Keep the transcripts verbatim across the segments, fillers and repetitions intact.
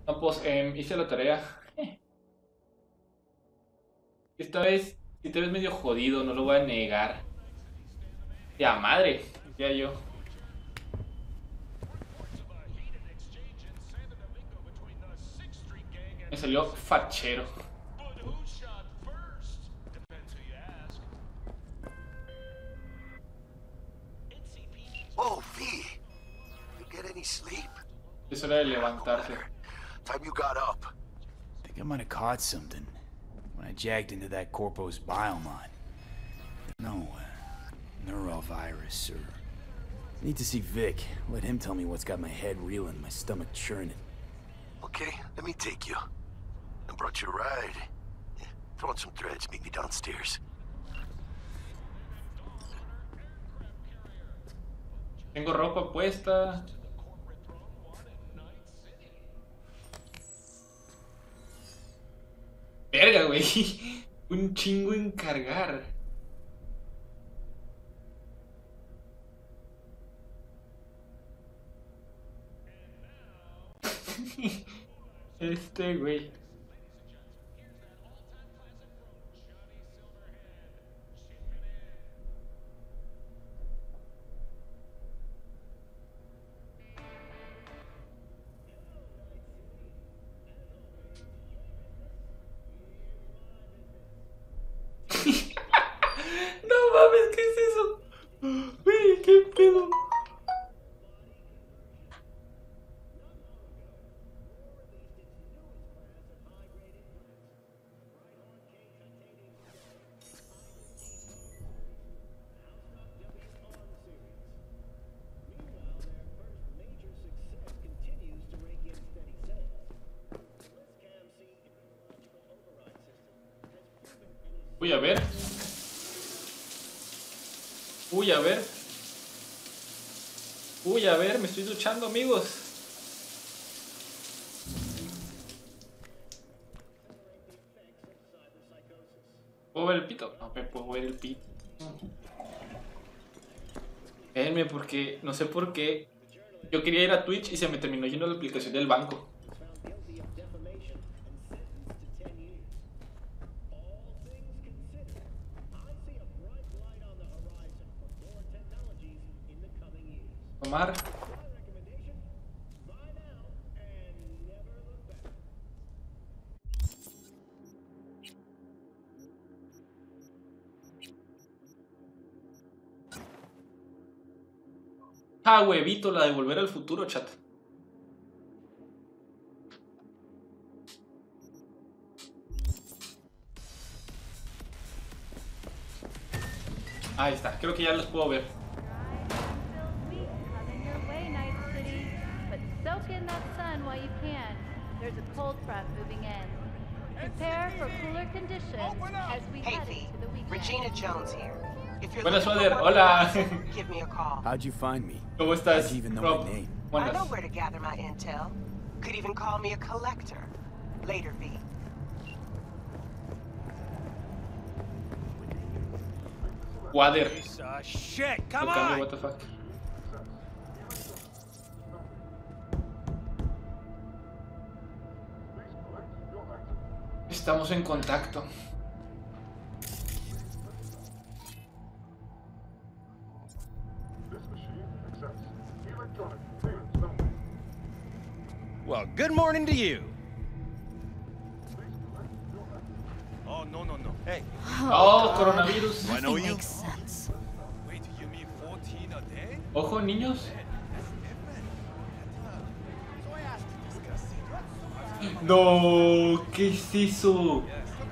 No, pues em, hice la tarea. Esta vez, si te ves medio jodido, no lo voy a negar. Ya madre, ya yo. Me salió fachero. Oh, V. You get any sleep? Es hora de levantarse. Time you got up. I think I might have caught something when I jagged into that Corpo's biomon. No, uh, neurovirus or... Need to see Vic. Let him tell me what's got my head reeling, my stomach churning. Okay, let me take you. I brought you a ride. Yeah, throw on some threads, meet me downstairs. Tengo ropa puesta. Verga, güey. Un chingo en cargar. Este, güey. No mames, ¿qué es eso? Güey, qué pedo. Uy, a ver. Uy, a ver. Uy, a ver, me estoy duchando, amigos. ¿Puedo ver el pito? No, me puedo ver el pito. Déjenme porque, no sé por qué. Yo quería ir a Twitch y se me terminó yendo la aplicación del banco. Tomar. Ah, huevito, la de Volver al Futuro, chat. Ahí está, creo que ya los puedo ver. Hey, V. Regina Jones here. If you're Buenas, looking for Soder. one Hola. person, give me a call. How'd you find me? ¿Cómo estás? How'd you even know Rob? my name? I know Buenas. where to gather my intel. Could even call me a collector. Later, V. Water. Uh, shit, come Lo cambio, on! what the fuck. Estamos en contacto. Well, good morning to you. Oh, no, no, no. Hey, Oh, coronavirus. I know you. Makes sense. Wait, you mean fourteen a day? Ojo, niños. No, ¿qué es eso?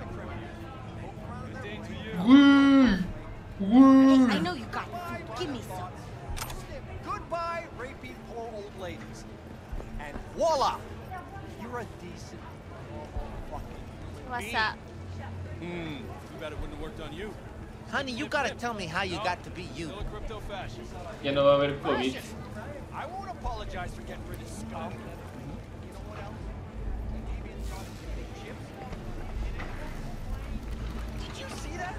Güey, güey. I know you got food. Give me some. Goodbye, rapey poor old ladies. And voila! You're a decent, fucking What's being. up? Hmm, too bad it wouldn't have worked on you. Honey, you gotta tell me how you got to be you. Still a crypto fascist. Ya no va a haber COVID. I won't apologize for getting rid of scum. You know what else? Deviants are the big chips. Did you see that?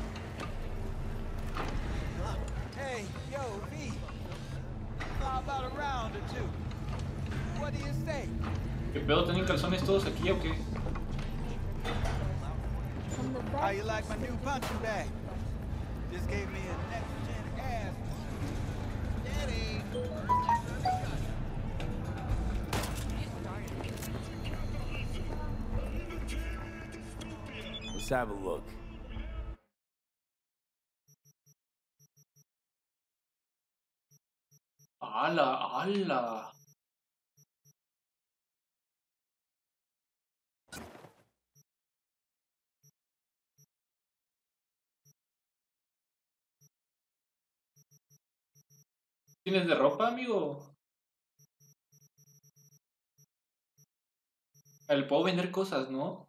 Hey, yo, V. How about a round or two? What do you say? ¿Qué pedo? ¿Tienen calzones todos aquí o qué? How you like my new punching bag? Just gave me a next gen ass. Daddy. Let's have a look. ¡Hala, hala! ¿Tienes de ropa, amigo? Le puedo vender cosas, ¿no?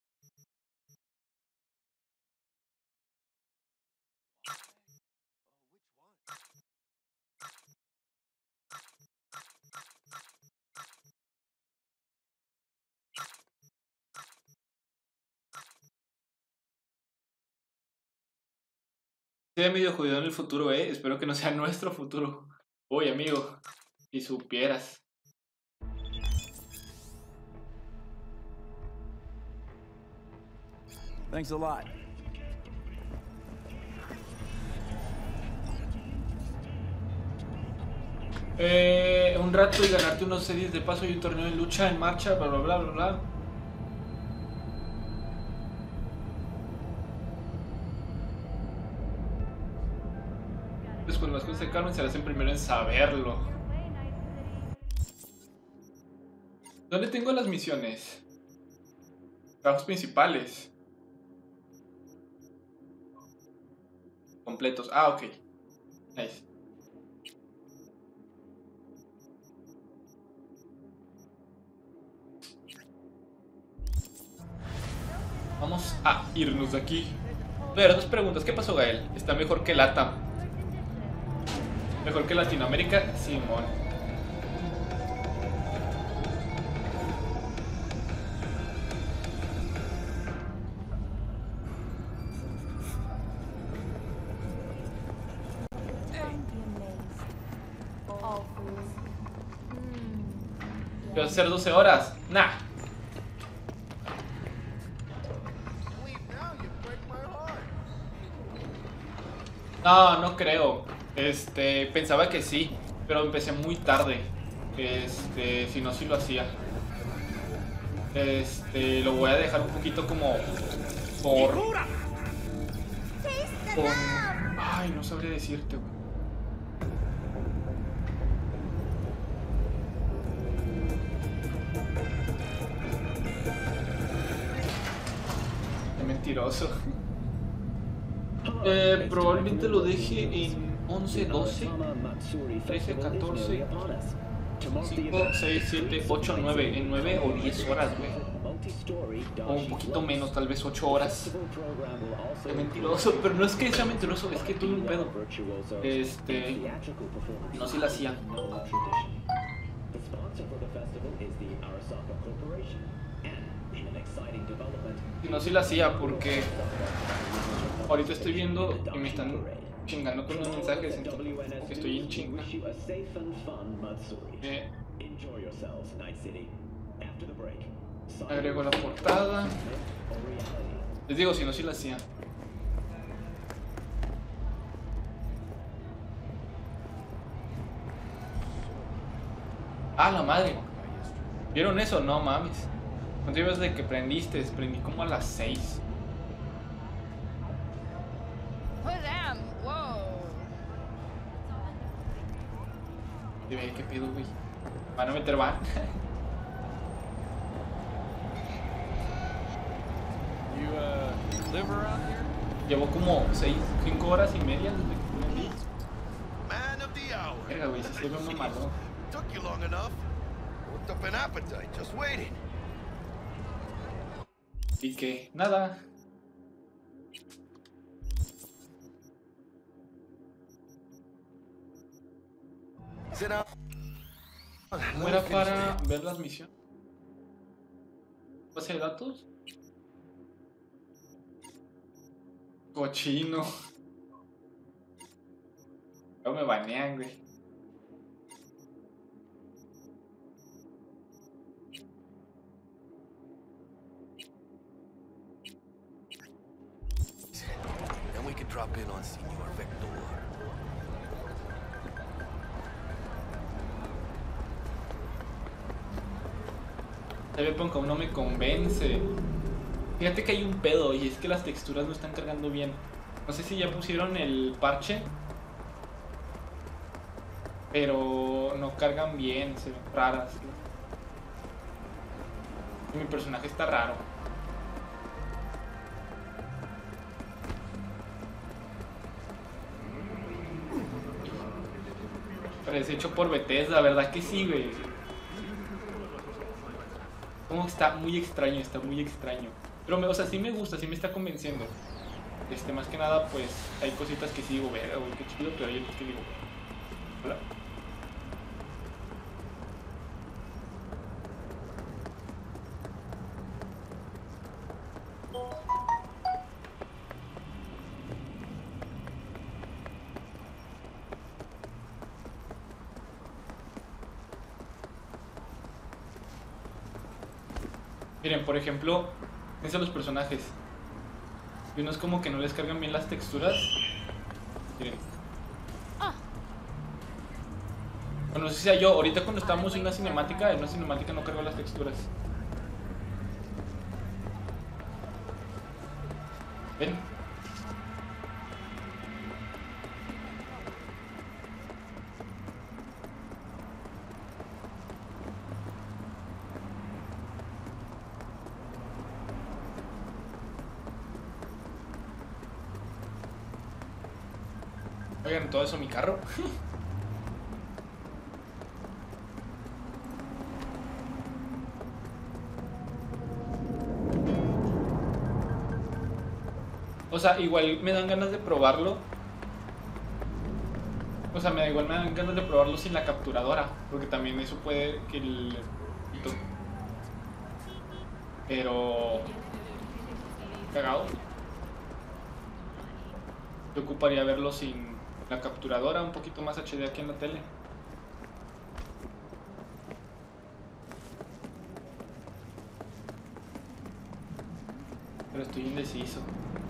Estoy medio jodido en el futuro, eh. Espero que no sea nuestro futuro. Uy, amigo, si supieras. Thanks a lot. Eh, un rato y ganarte unos series de paso y un torneo de lucha en marcha, bla bla bla bla bla. Pues cuando las cosas se calmen se hacen primero en saberlo. ¿Dónde tengo las misiones? Trabajos principales. Completos. Ah, ok. Nice. Vamos a irnos de aquí. A ver, dos preguntas. ¿Qué pasó, Gael? ¿Está mejor que Latam? ¿Mejor que Latinoamérica? Simón. ¿Qué vas a hacer doce horas? Nah. No, no creo. Este, pensaba que sí, pero empecé muy tarde. Este, si no, sí lo hacía. Este, lo voy a dejar un poquito como por... Con... Ay, no sabría decirte, güey. Qué mentiroso. Eh, probablemente lo deje en once, doce, trece, catorce, cinco, seis, siete, ocho, nueve. En nueve o diez horas, güey. O un poquito menos, tal vez ocho horas. Qué mentiroso, pero no es que sea mentiroso, es que tuve un pedo. Este... No sé si la hacía. Y no sé si la hacía porque ahorita estoy viendo y me están chingando con los mensajes, entonces que estoy en chinga. Eh, agrego la portada. Les digo, si no, si la hacía. Ah, la madre. ¿Vieron eso? No mames. ¿Cuánto ibas de que prendiste? Prendí como a las seis. Ve, qué pedo, güey. Van a meter van. You uh, live around here? Llevo como seis, cinco horas y media desde que prendí. Man of the hour. Verga, güey, si se ve mamado. Took you long enough. Worked up an appetite just waiting. Y que, nada. Sit down. ¿Cómo era para ver las misiones? ¿Base de datos? Cochino. No me banean, güey. drop in on Senor Vector. Cyberpunk aún no me convence. Fíjate que hay un pedo y es que las texturas no están cargando bien. No sé si ya pusieron el parche, pero no cargan bien, se ven raras. Mi personaje está raro. Parece hecho por Bethesda, la verdad que sí, güey. Como que está muy extraño, está muy extraño. Pero, me, o sea, sí me gusta, sí me está convenciendo. Este, más que nada, pues, hay cositas que sí digo, verga, güey, qué chido, pero hay otras que digo, hola. Miren, por ejemplo, piensa en los personajes. Y uno es como que no les cargan bien las texturas. Miren. Bueno, no sé si sea yo. Ahorita cuando estábamos en una cinemática, en una cinemática no cargo las texturas. ¿Ven? Oigan, todo eso mi carro. O sea, igual me dan ganas de probarlo. O sea, me da igual me dan ganas de probarlo sin la capturadora, porque también eso puede que el... Pero... cagado. Yo ocuparía verlo sin la capturadora, un poquito más H D aquí en la tele. Pero estoy indeciso.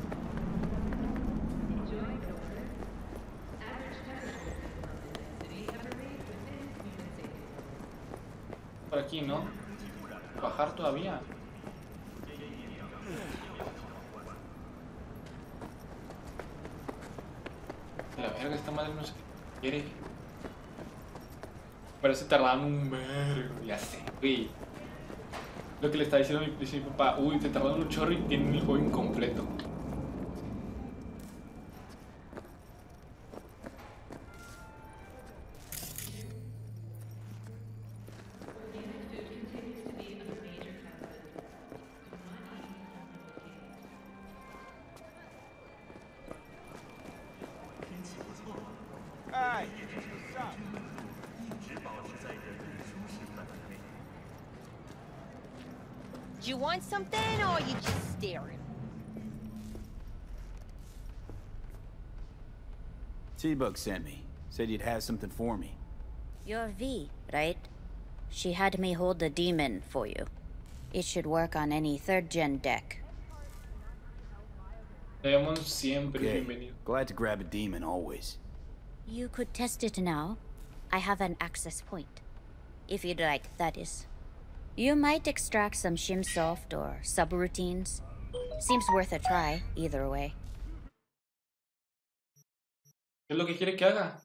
Por aquí, ¿no? Bajar todavía. La verga, esta madre no sé qué quiere. Parece tardaron un vergo. Ya sé, güey. Lo que le está diciendo a mi, dice mi papá, uy, te tardaron un chorro y tienen el juego incompleto. Hey, what's up? Do you want something, or are you just staring? T-Bug sent me. Said you'd have something for me. You're V, right? She had me hold the demon for you. It should work on any third-gen deck. Seamos siempre Okay. bienvenidos. Glad to grab a demon always. You could test it now. I have an access point. If you'd like, that is. You might extract some Shimsoft or subroutines. Seems worth a try, either way. ¿Qué es lo que quiere que haga?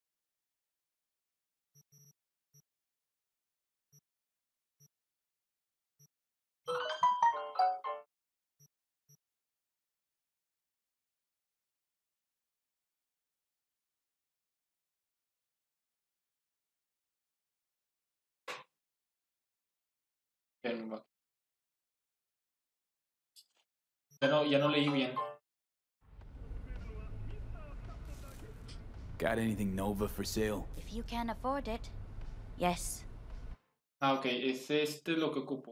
Ya no, ya no leí bien. Got anything Nova for sale? If you can afford it, yes. Ah, ok, es este lo que ocupo.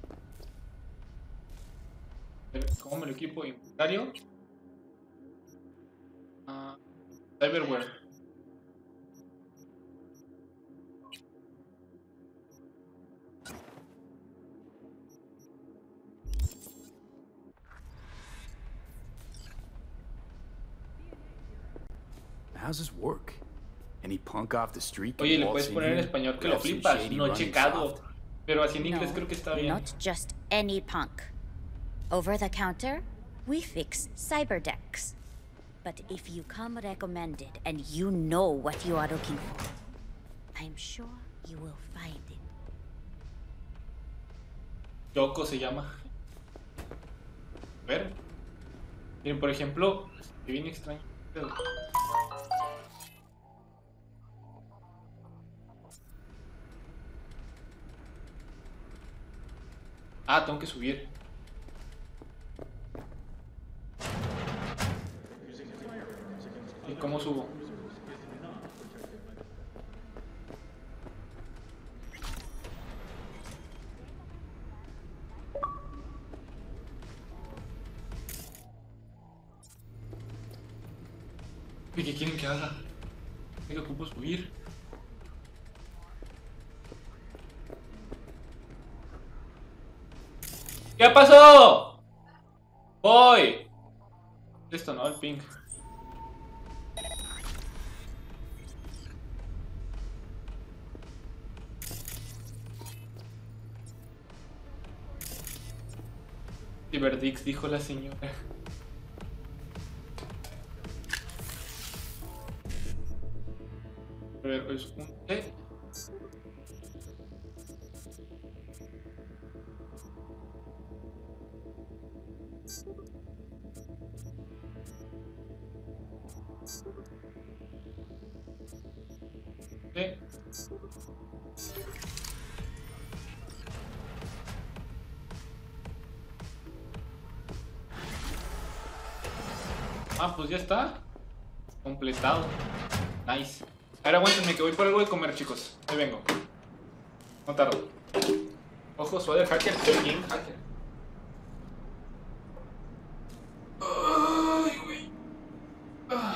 ¿Cómo me lo equipo? ¿Inventario? Cyberware. How's this work? Any punk off the street can Oye, le waltz puedes in poner en here? español que We lo have some flipas, shady no he running checado. soft. Pero así en inglés No, creo que está bien. not just any punk. Over the counter, we fix cyberdecks. But if you come recommended and you know what you are looking for, I'm sure you will find it. Yoko se llama. A ver. Miren, por ejemplo, que bien extraño. Ah, tengo que subir. ¿Y cómo subo? ¿Y qué quieren que haga? ¿Qué ocupo subir? ¿Qué pasó? Voy. Esto no, el ping. Cyberdix, dijo la señora. A ver, es un T. T. Ah, pues ya está. Completado. Nice. Ahora aguántenme que voy por algo de comer, chicos. Ahí vengo. No tardo. Ojo, Swader Hacker. Soy bien hacker. Ay, güey. Ah.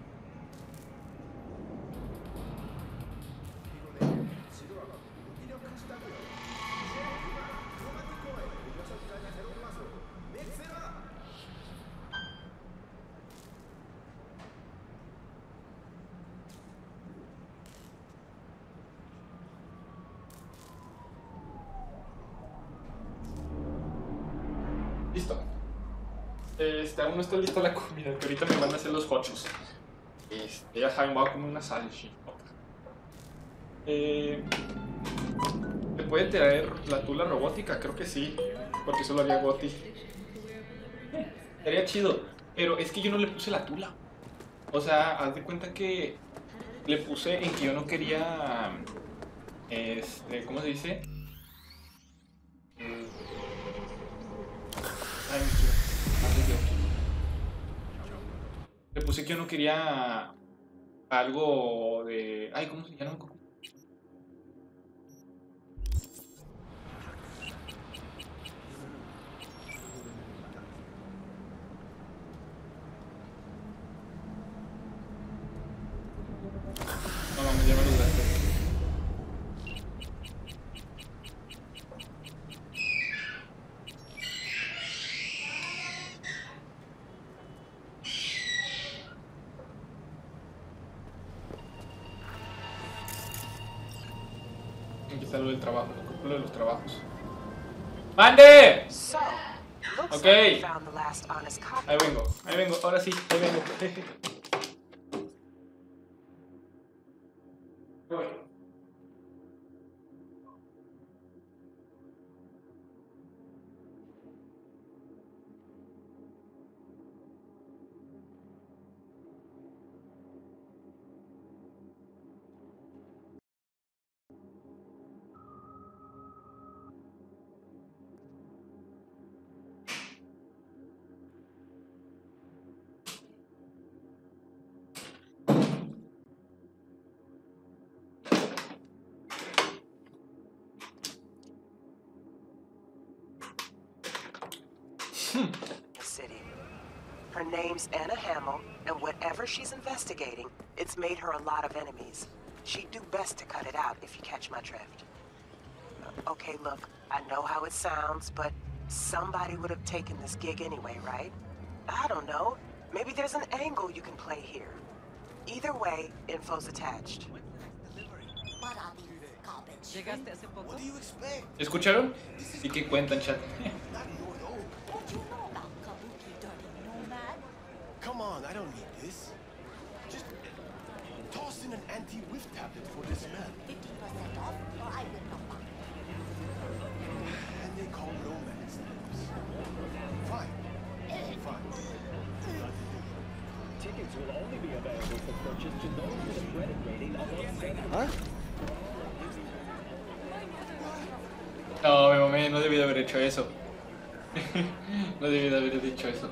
Listo. Este, aún no está lista la comida, que ahorita me van a hacer los hochos. Este, ya saben, voy a comer una salchicha. Eh, ¿Te puede traer la tula robótica? Creo que sí, porque eso lo haría Gotti. Sería chido, pero es que yo no le puse la tula. O sea, haz de cuenta que le puse en que yo no quería... Este, ¿cómo se dice? Ay, le puse que yo no quería algo de... Ay, ¿cómo se llama? No, vamos, ya me los gasté. Aquí está lo del trabajo, lo de los trabajos. ¡Mande! So, looks Ok. like we found the last honest copy. Ahí vengo, ahí vengo, ahora sí, ahí vengo. Voy. City. Her name's Anna Hamill, and whatever she's investigating, it's made her a lot of enemies. She'd do best to cut it out if you catch my drift. Uh, okay, look, I know how it sounds, but somebody would have taken this gig anyway, right? I don't know. Maybe there's an angle you can play here. Either way, info's attached. ¿Llegaste hace poco? What do you expect? ¿Escucharon? ¿Y qué cuentan, chat? Come on, I don't need this. Just toss in an anti-whiff tablet for this man. fifty percent off, or I will not buy. And they call romance names. Fine. Fine. Tickets will only be available for purchase to those with a credit rating above seven. Huh? No, me mamé, no debí de haber hecho eso. No debí de haber dicho eso.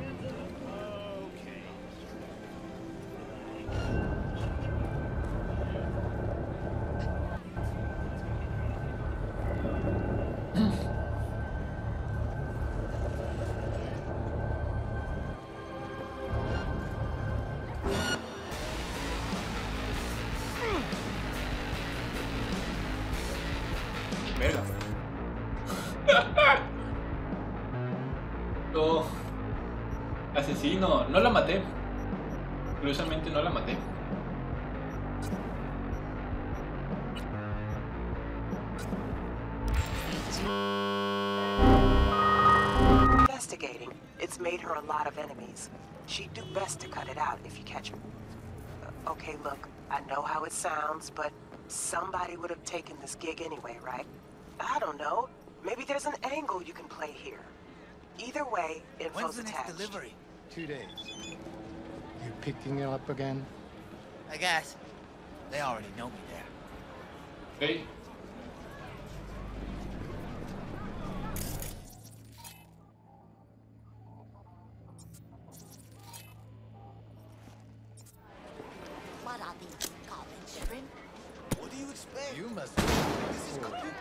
Verga. No. Asesino. No la maté. Curiosamente no la maté. Investigating, it's made her a lot of enemies. She'd do best to cut it out if you catch her. Uh, okay, look, I know how it sounds, but somebody would have taken this gig anyway, right? I don't know. Maybe there's an angle you can play here. Either way, info's When's the next attached. delivery? Two days. You picking it up again? I guess. They already know me there. Okay. What are these garbage shrimp? What do you expect? You must. This is complete.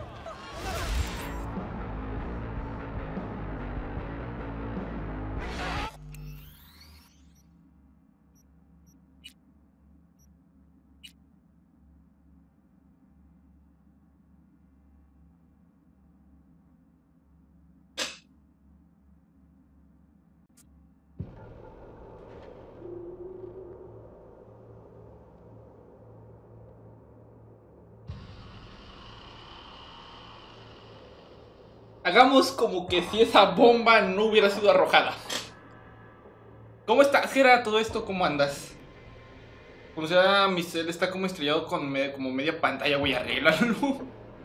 Hagamos como que si esa bomba no hubiera sido arrojada. ¿Cómo estás, Gera? Todo esto, ¿cómo andas? Como sea, mi cel está como estrellado con me como media pantalla, voy a arreglarlo.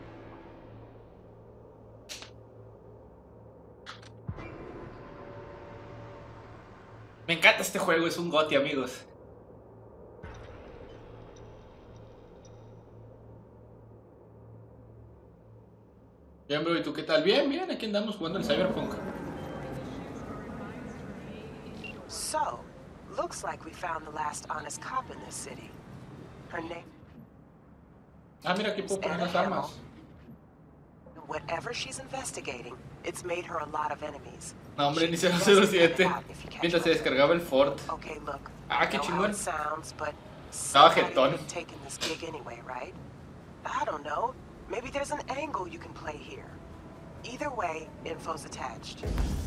Me encanta este juego, es un goti, amigos. Bien, bro, ¿y tú qué tal? Bien, bien, aquí andamos jugando el Cyberpunk. So, looks like we found the last honest cop in this city. Her name Ah, mira, aquí puedo poner las armas. Whatever she's investigating, it's made her a lot of enemies. No, hombre, ni cero cero siete. Mientras se descargaba el Ford. Okay, look. Ah, qué know how chingón. it sounds, but Estaba somebody jetón. would have taken this gig anyway, right? I don't know. Maybe there's an angle you can play here. Either way, info's attached.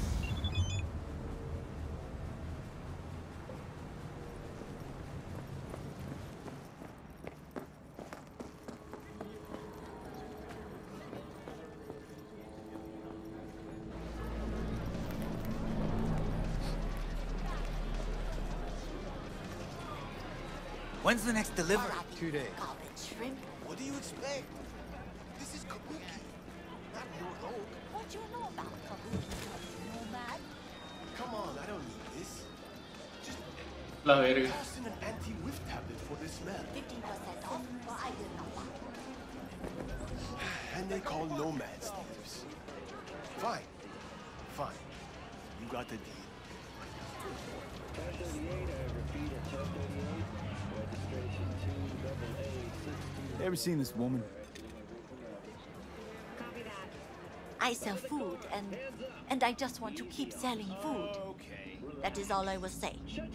When's the next delivery? What are these Two days. garbage shrimp? What do you expect? This is Kabuki, not North Oak. What do you know about Kabuki, nomad? Come on, I don't need this. Just La verga. toss in an anti-whiff tablet for this man. fifty percent off, or I will not buy. And they call nomads thieves. Fine. Fine. You got the deal. ten thirty-eight, I repeat at ten thirty-eight. Registration two double A six two. Ever seen this woman? Copy that. I sell food, and and I just want to keep selling food. Okay. That is all I will say.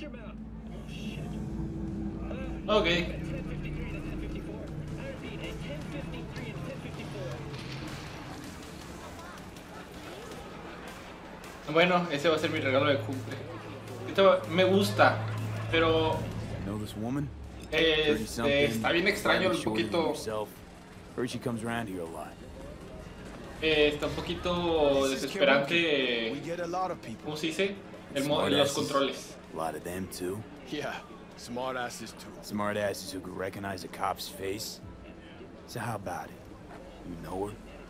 Ok. Bueno, ese va a ser mi regalo de cumple. Esto me gusta, pero Know this woman? este, está bien extraño un poquito. Heard she comes around here a lot. Eh, está un poquito desesperante. ¿Cómo se dice? El mo los controles. A lot of them too. Yeah, smart asses too. Smart asses who could recognize a cop's face. So how about it? You know her?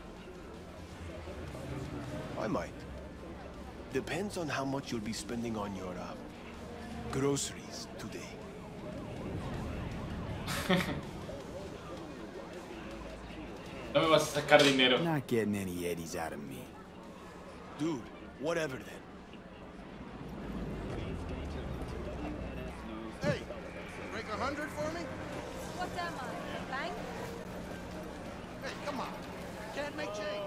I might. Depends on how much you'll be spending on your uh, groceries today. No me vas a sacar dinero. Not getting any eddies out of me. Dude, whatever then. Hey, break a hundred for me? What am I, a bank? Hey, come on. Can't make change.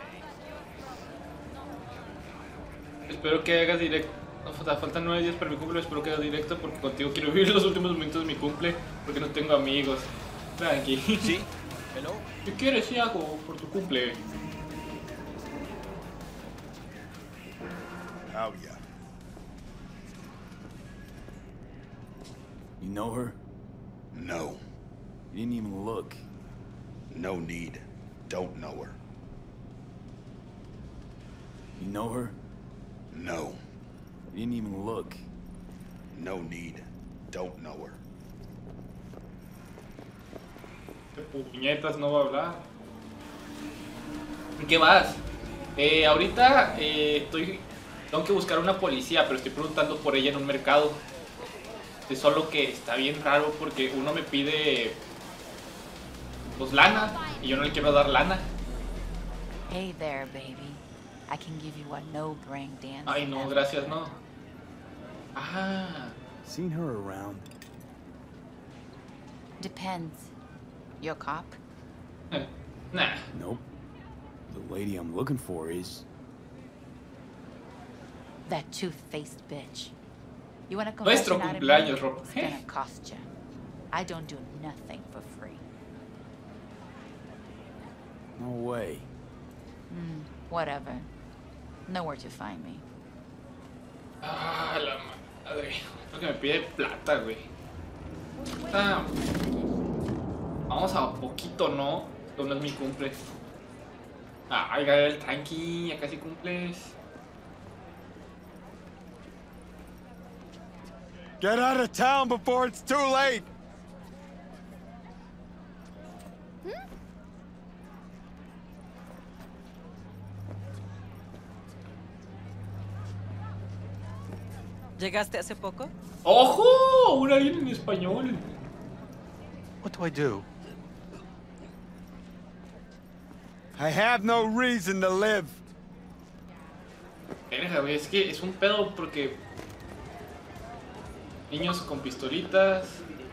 Espero que hagas directo. No, faltan nueve días para mi cumple. Espero que hagas directo porque contigo quiero vivir los últimos momentos de mi cumple. Porque no tengo amigos. Tranqui. ¿Sí? Hello? ¿Qué quieres si hago por tu cumple? Oh, yeah. You know her? No. You didn't even look. No need. Don't know her. You know her? No. You didn't even look. No need. Don't know her. Puñetas, no va a hablar. ¿En qué vas? Eh, ahorita eh, estoy... Tengo que buscar una policía, pero estoy preguntando por ella en un mercado. Es solo que está bien raro porque uno me pide... Pues lana, y yo no le quiero dar lana. Hey there, baby. I can give you a no-brain dance. Ay, no, gracias, no. Ah. Seen her around? Depends. You a cop? Nah. Nope. The lady I'm looking for is... That tooth-faced bitch. You want a Nuestro confession out of cumpleaños, me? Rob. It's gonna cost you. I don't do nothing for free. No way. Hmm, whatever. Know where to find me. Ah, la madre. Creo que me pide plata, güey. Ah. Vamos a poquito, ¿no? Esto no es mi cumple. Ay, Gael, tranqui, ya casi cumples. Get out of town before it's too late! ¿Llegaste hace poco? ¡Ojo! Un alien en español. What do I do? I have no reason to live. Verga, güey, es que es un pedo porque... Niños con pistolitas.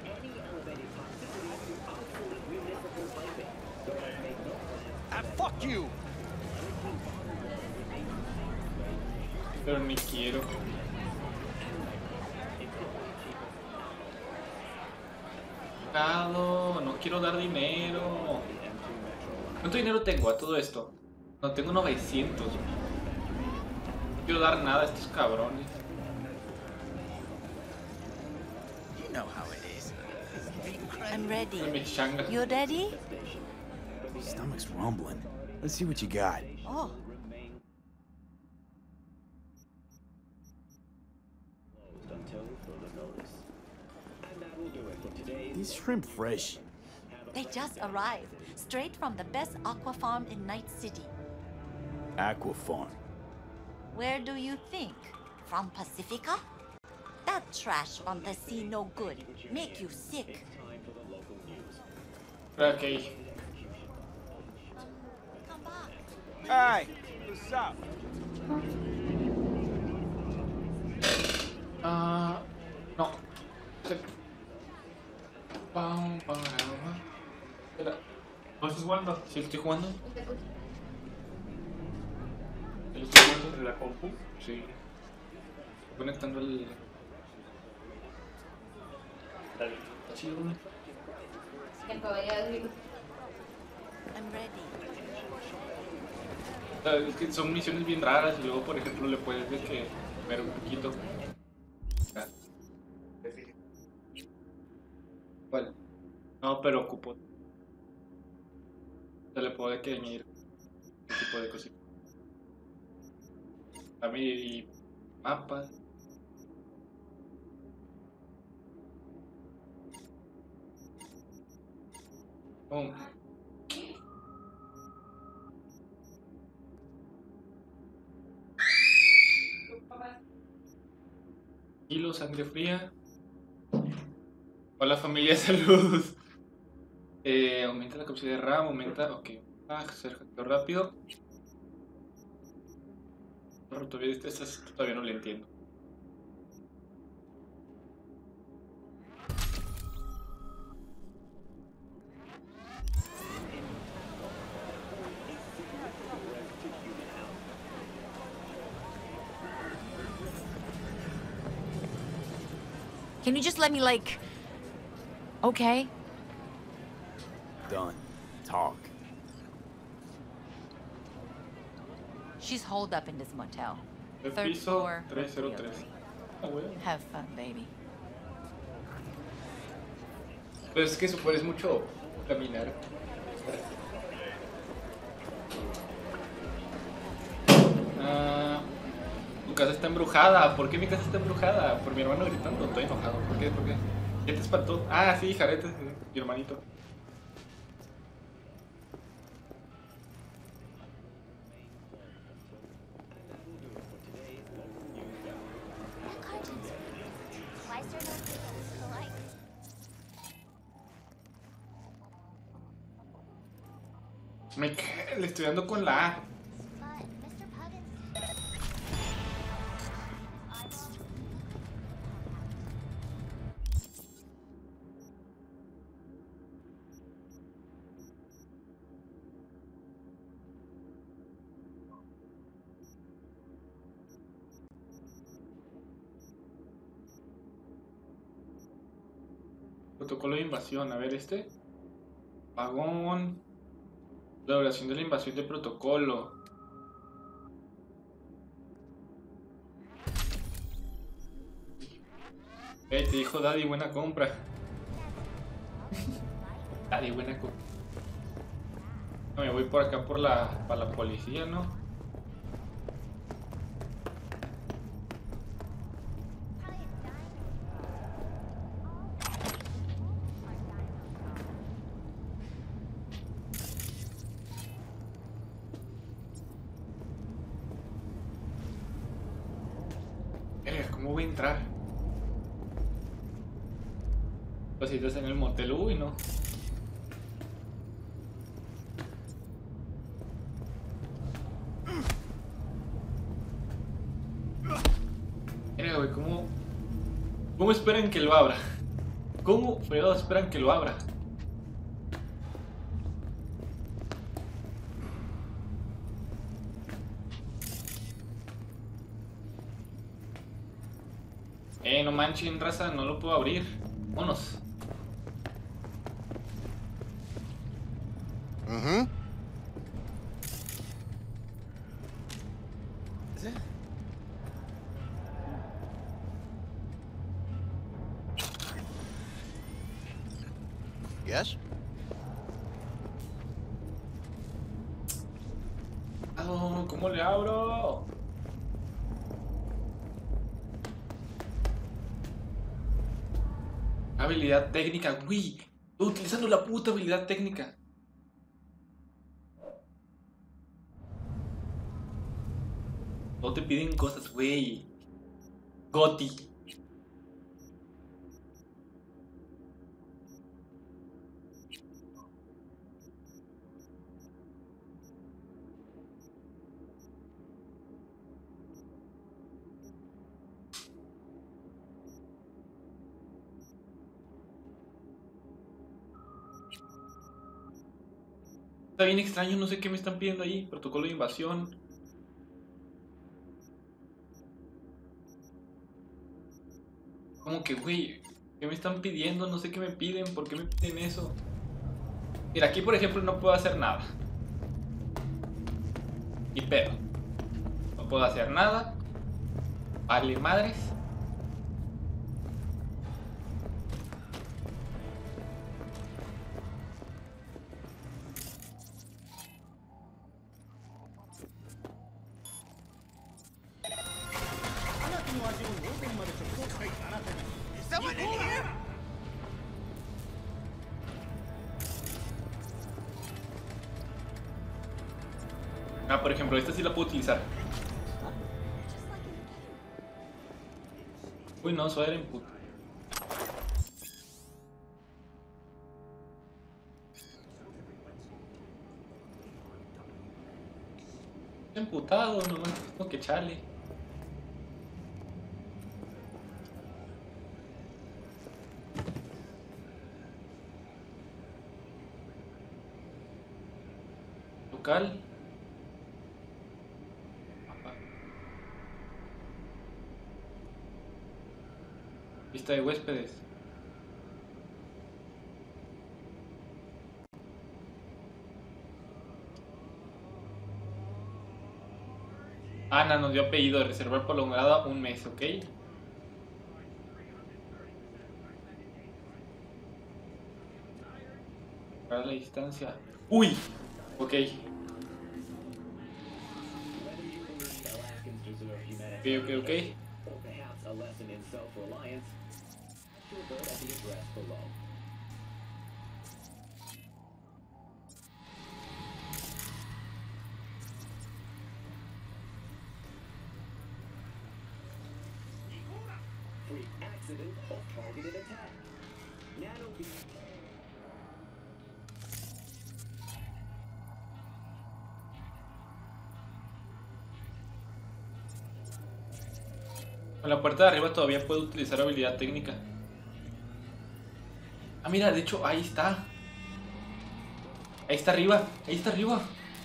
Ah, fuck you. Pero ni quiero. No quiero dar dinero. ¿Cuánto dinero tengo a todo esto? No, tengo novecientos. No quiero dar nada a estos cabrones. You know how it is. I'm ready. Me changa. You ready? Stomach's rumbling. Let's see what you got. Oh. These shrimp fresh. They just arrived, straight from the best aqua farm in Night City. Aqua Farm. Where do you think? From Pacifica? That trash from the sea no good. Make you sick. Okay. Come back. Hey, what's up? Ah, uh, no. Pam, pam, Espera. ¿No estás jugando? Sí, estoy jugando. ¿Desde la compu? Sí. Conectando el... Está chido, ¿no? I'm ready. O sea, es que son misiones bien raras y luego, por ejemplo, le puedes de que ver un poquito. Ah. ¿Cuál? No, pero ocupo. Se le puede que añadir qué tipo de cosita. A mí y mapas. Oh. Kilo, sangre fría. Hola familia, saludos. Eh, aumenta la capacidad de RAM, aumenta. Ok. Ah, ser hackeo rápido. Pero todavía, este, este, este todavía no le entiendo. Can you just let me, like... Okay? Done. Talk. She's holed up in this motel. El Third piso floor. tres cero tres. Ah, bueno. Have fun, baby. Pues es que supone es mucho caminar. Ah, tu casa está embrujada. ¿Por qué mi casa está embrujada? Por mi hermano gritando. Estoy enojado. ¿Por qué? ¿Por qué? ¿Qué te espantó? Ah, sí, Jarete, mi hermanito. Me cae, le estoy dando con la A. Protocolo de invasión, a ver este. Vagón. La duración de la invasión de protocolo. Eh, te dijo Daddy, buena compra. Daddy, buena compra. No, me voy por acá por la, para la policía, ¿no? ¿Cómo voy a entrar? Pues si estás en el motel, uy, no. Mira, güey, ¿cómo? ¿Cómo esperan que lo abra? ¿Cómo fregados esperan que lo abra? Eh, no manchen, raza, no lo puedo abrir. Vámonos. Mm-hmm. Yes? Oh, ¿cómo le abro? Habilidad técnica, güey. Estoy utilizando la puta habilidad técnica. No te piden cosas, güey. Goti. Está bien extraño, no sé qué me están pidiendo ahí. Protocolo de invasión. Como que, güey, ¿qué me están pidiendo? No sé qué me piden, ¿por qué me piden eso? Mira, aquí por ejemplo no puedo hacer nada. Y pedo. No puedo hacer nada. Vale madres. Ah, por ejemplo, esta sí la puedo utilizar. Uy, no, eso era input. Emputado, no tengo que echarle. Local. Lista de huéspedes. Ana nos dio apellido de reservar prolongada un mes, ¿ok? Para la distancia. ¡Uy! Ok. Ok, ok, ok. Freak accident or targeted attack. Nano beam. Con la puerta de arriba todavía puedo utilizar habilidad técnica. Ah, mira, de hecho, ahí está. Ahí está arriba, ahí está arriba.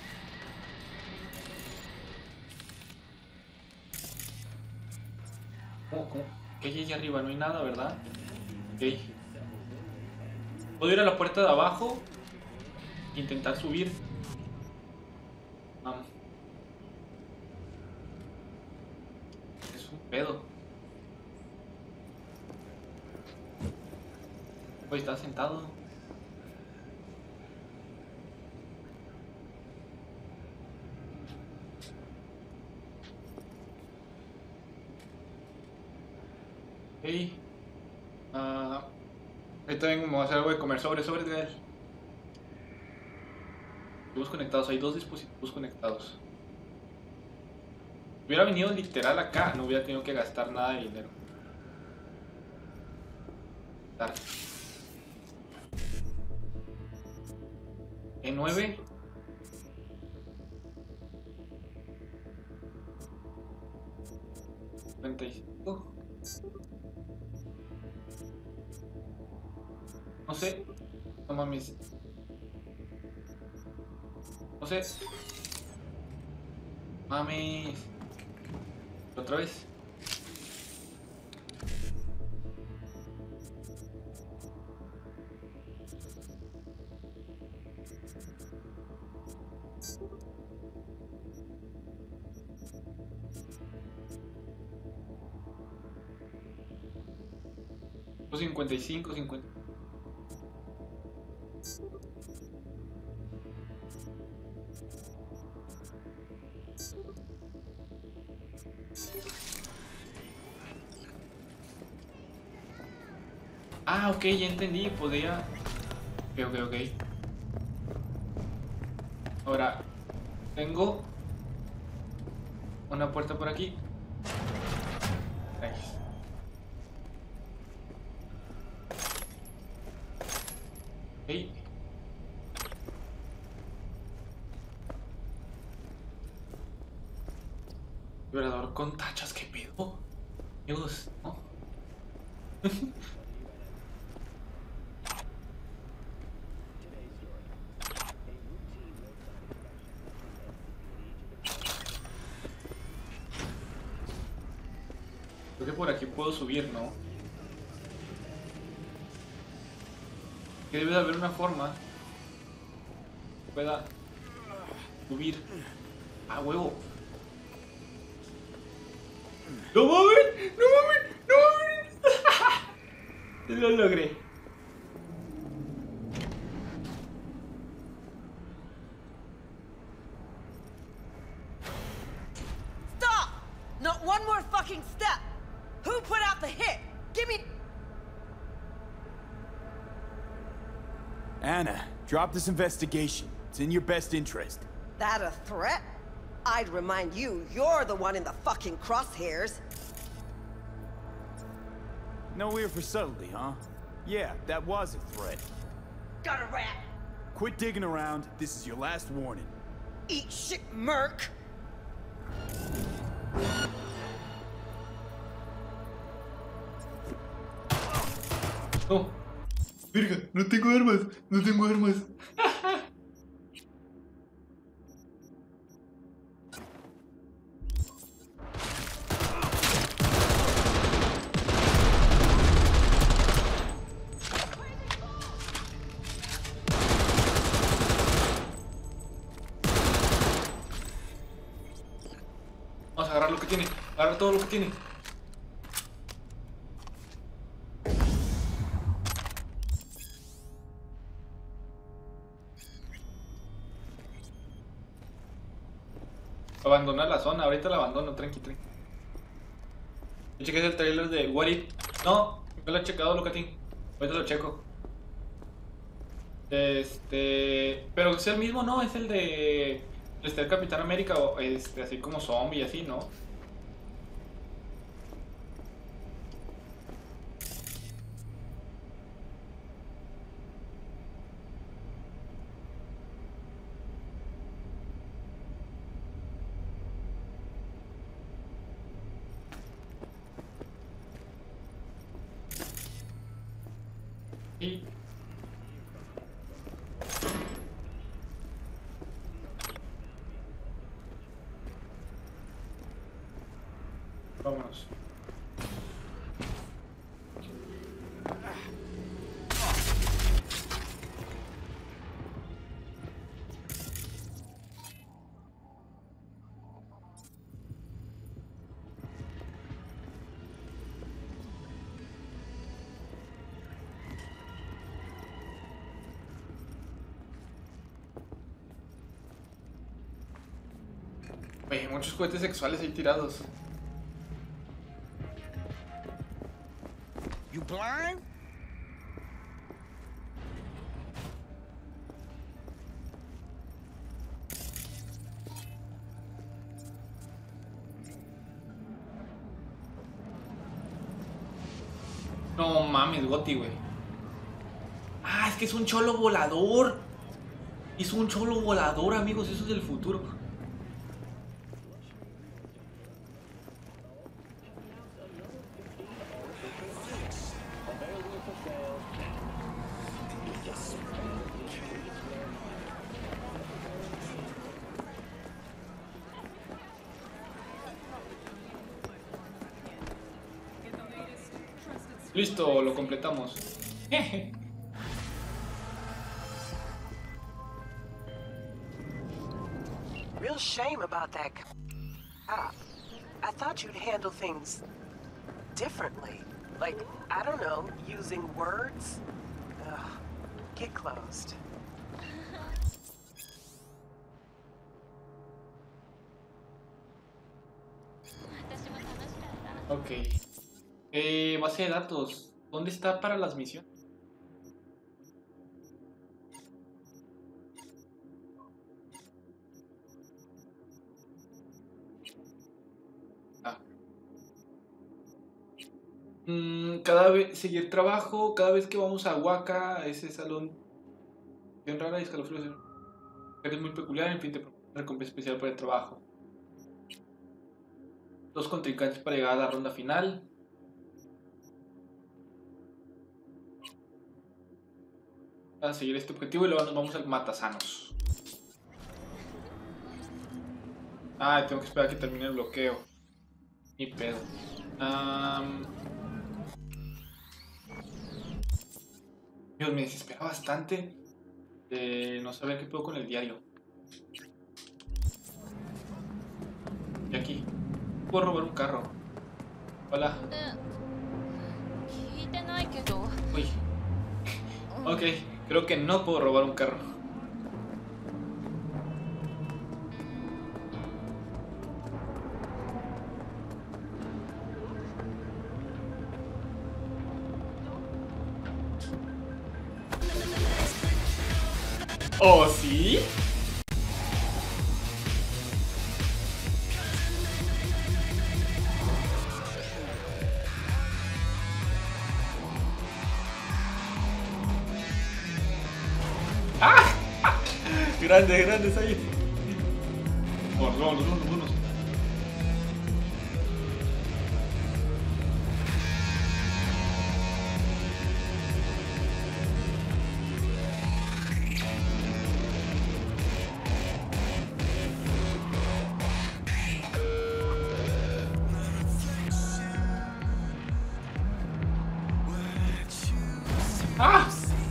¿Cómo, cómo? ¿Qué hay ahí arriba? No hay nada, ¿verdad? Ok. Puedo ir a la puerta de abajo e intentar subir. Vamos. Es un pedo. Hoy está sentado. Ok. Uh, ahorita vengo, me voy a hacer algo de comer. Sobre, sobre de él. Dispositivos conectados. Hay dos dispositivos conectados. Si hubiera venido literal acá, no hubiera tenido que gastar nada de dinero. Dar. E nueve. treinta y cinco. No sé. No mames. No sé. Mames. Otra vez. cincuenta y cinco, cincuenta. Ah, ok, ya entendí, podía... Ok, ok, ok. Ahora, tengo una puerta por aquí. Nice. Ok. Vibrador con tachas, ¿qué pedo? Dios, ¿no? Creo que por aquí puedo subir, ¿no? Que debe de haber una forma que pueda subir a huevo. ¡No mames! ¡No mames! ¡No mames! Lo logré. Stop! Not one more fucking step! Who put out the hit? Give me... Anna, drop this investigation. It's in your best interest. That a threat? I'd remind you, you're the one in the fucking crosshairs. No ear for subtlety, huh? Yeah, that was a threat. Got a rat! Quit digging around. This is your last warning. Eat shit, merc! No. Verga, no tengo armas. No tengo armas. Vamos a agarrar lo que tiene. Agarrar todo lo que tiene. Abandonar la zona, ahorita la abandono, tranqui, tranqui. Yo chequé el trailer de What If. No, no lo he checado, Locatín. Ahorita lo checo. Este. Pero es el mismo, ¿no? Es el de. Este, el Capitán América, o este, así como zombie y así, ¿no? Y... vámonos. Oye, muchos cohetes sexuales ahí tirados. You blind? No mames, Goti, güey. Ah, es que es un cholo volador. Hizo un cholo volador, amigos. Eso es del futuro. Listo, lo completamos. Real shame about that cop. I thought you'd handle things differently. Like, I don't know, using words? Ugh. Get closed. Ok. Eh, base de datos. ¿Dónde está para las misiones? Ah. Mm, cada vez seguir trabajo. Cada vez que vamos a Waka, a ese salón bien rara y escalofríos. Es muy peculiar. En fin, te propongo una recompensa especial por el trabajo. Dos contrincantes para llegar a la ronda final. A seguir este objetivo y luego nos vamos al Matasanos. Ah, tengo que esperar a que termine el bloqueo. Ni pedo. Um... Dios, me desespera bastante de no saber qué puedo con el diario. Y aquí. Puedo robar un carro. Hola. Uy. Ok, creo que no puedo robar un carro. ¿Oh, sí? ¡Ah! Grande, grandes ahí. Vámonos, vámonos, vámonos, vámonos. ¡Ah!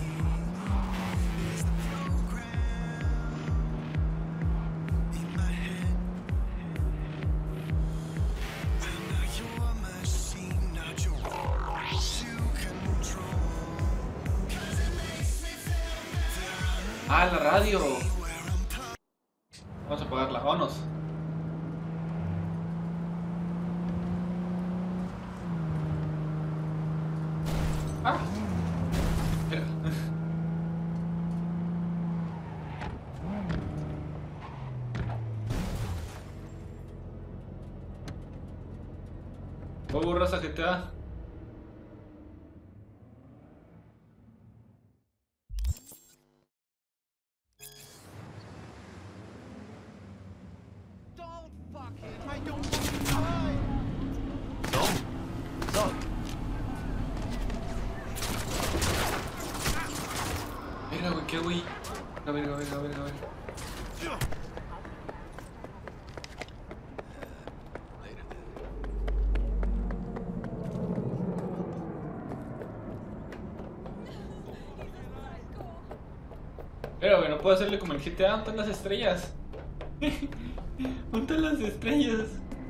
¡Ah, la radio! Vamos a apagarla, vámonos. ¡Ah! Espera. ¿Cómo raza G T A? Verga, güey, ¿qué güey? A ver, a ver, a ver, a ver. Pero, güey, no puedo hacerle como el G T A. ¿Dónde están las estrellas? ¿Dónde están las estrellas?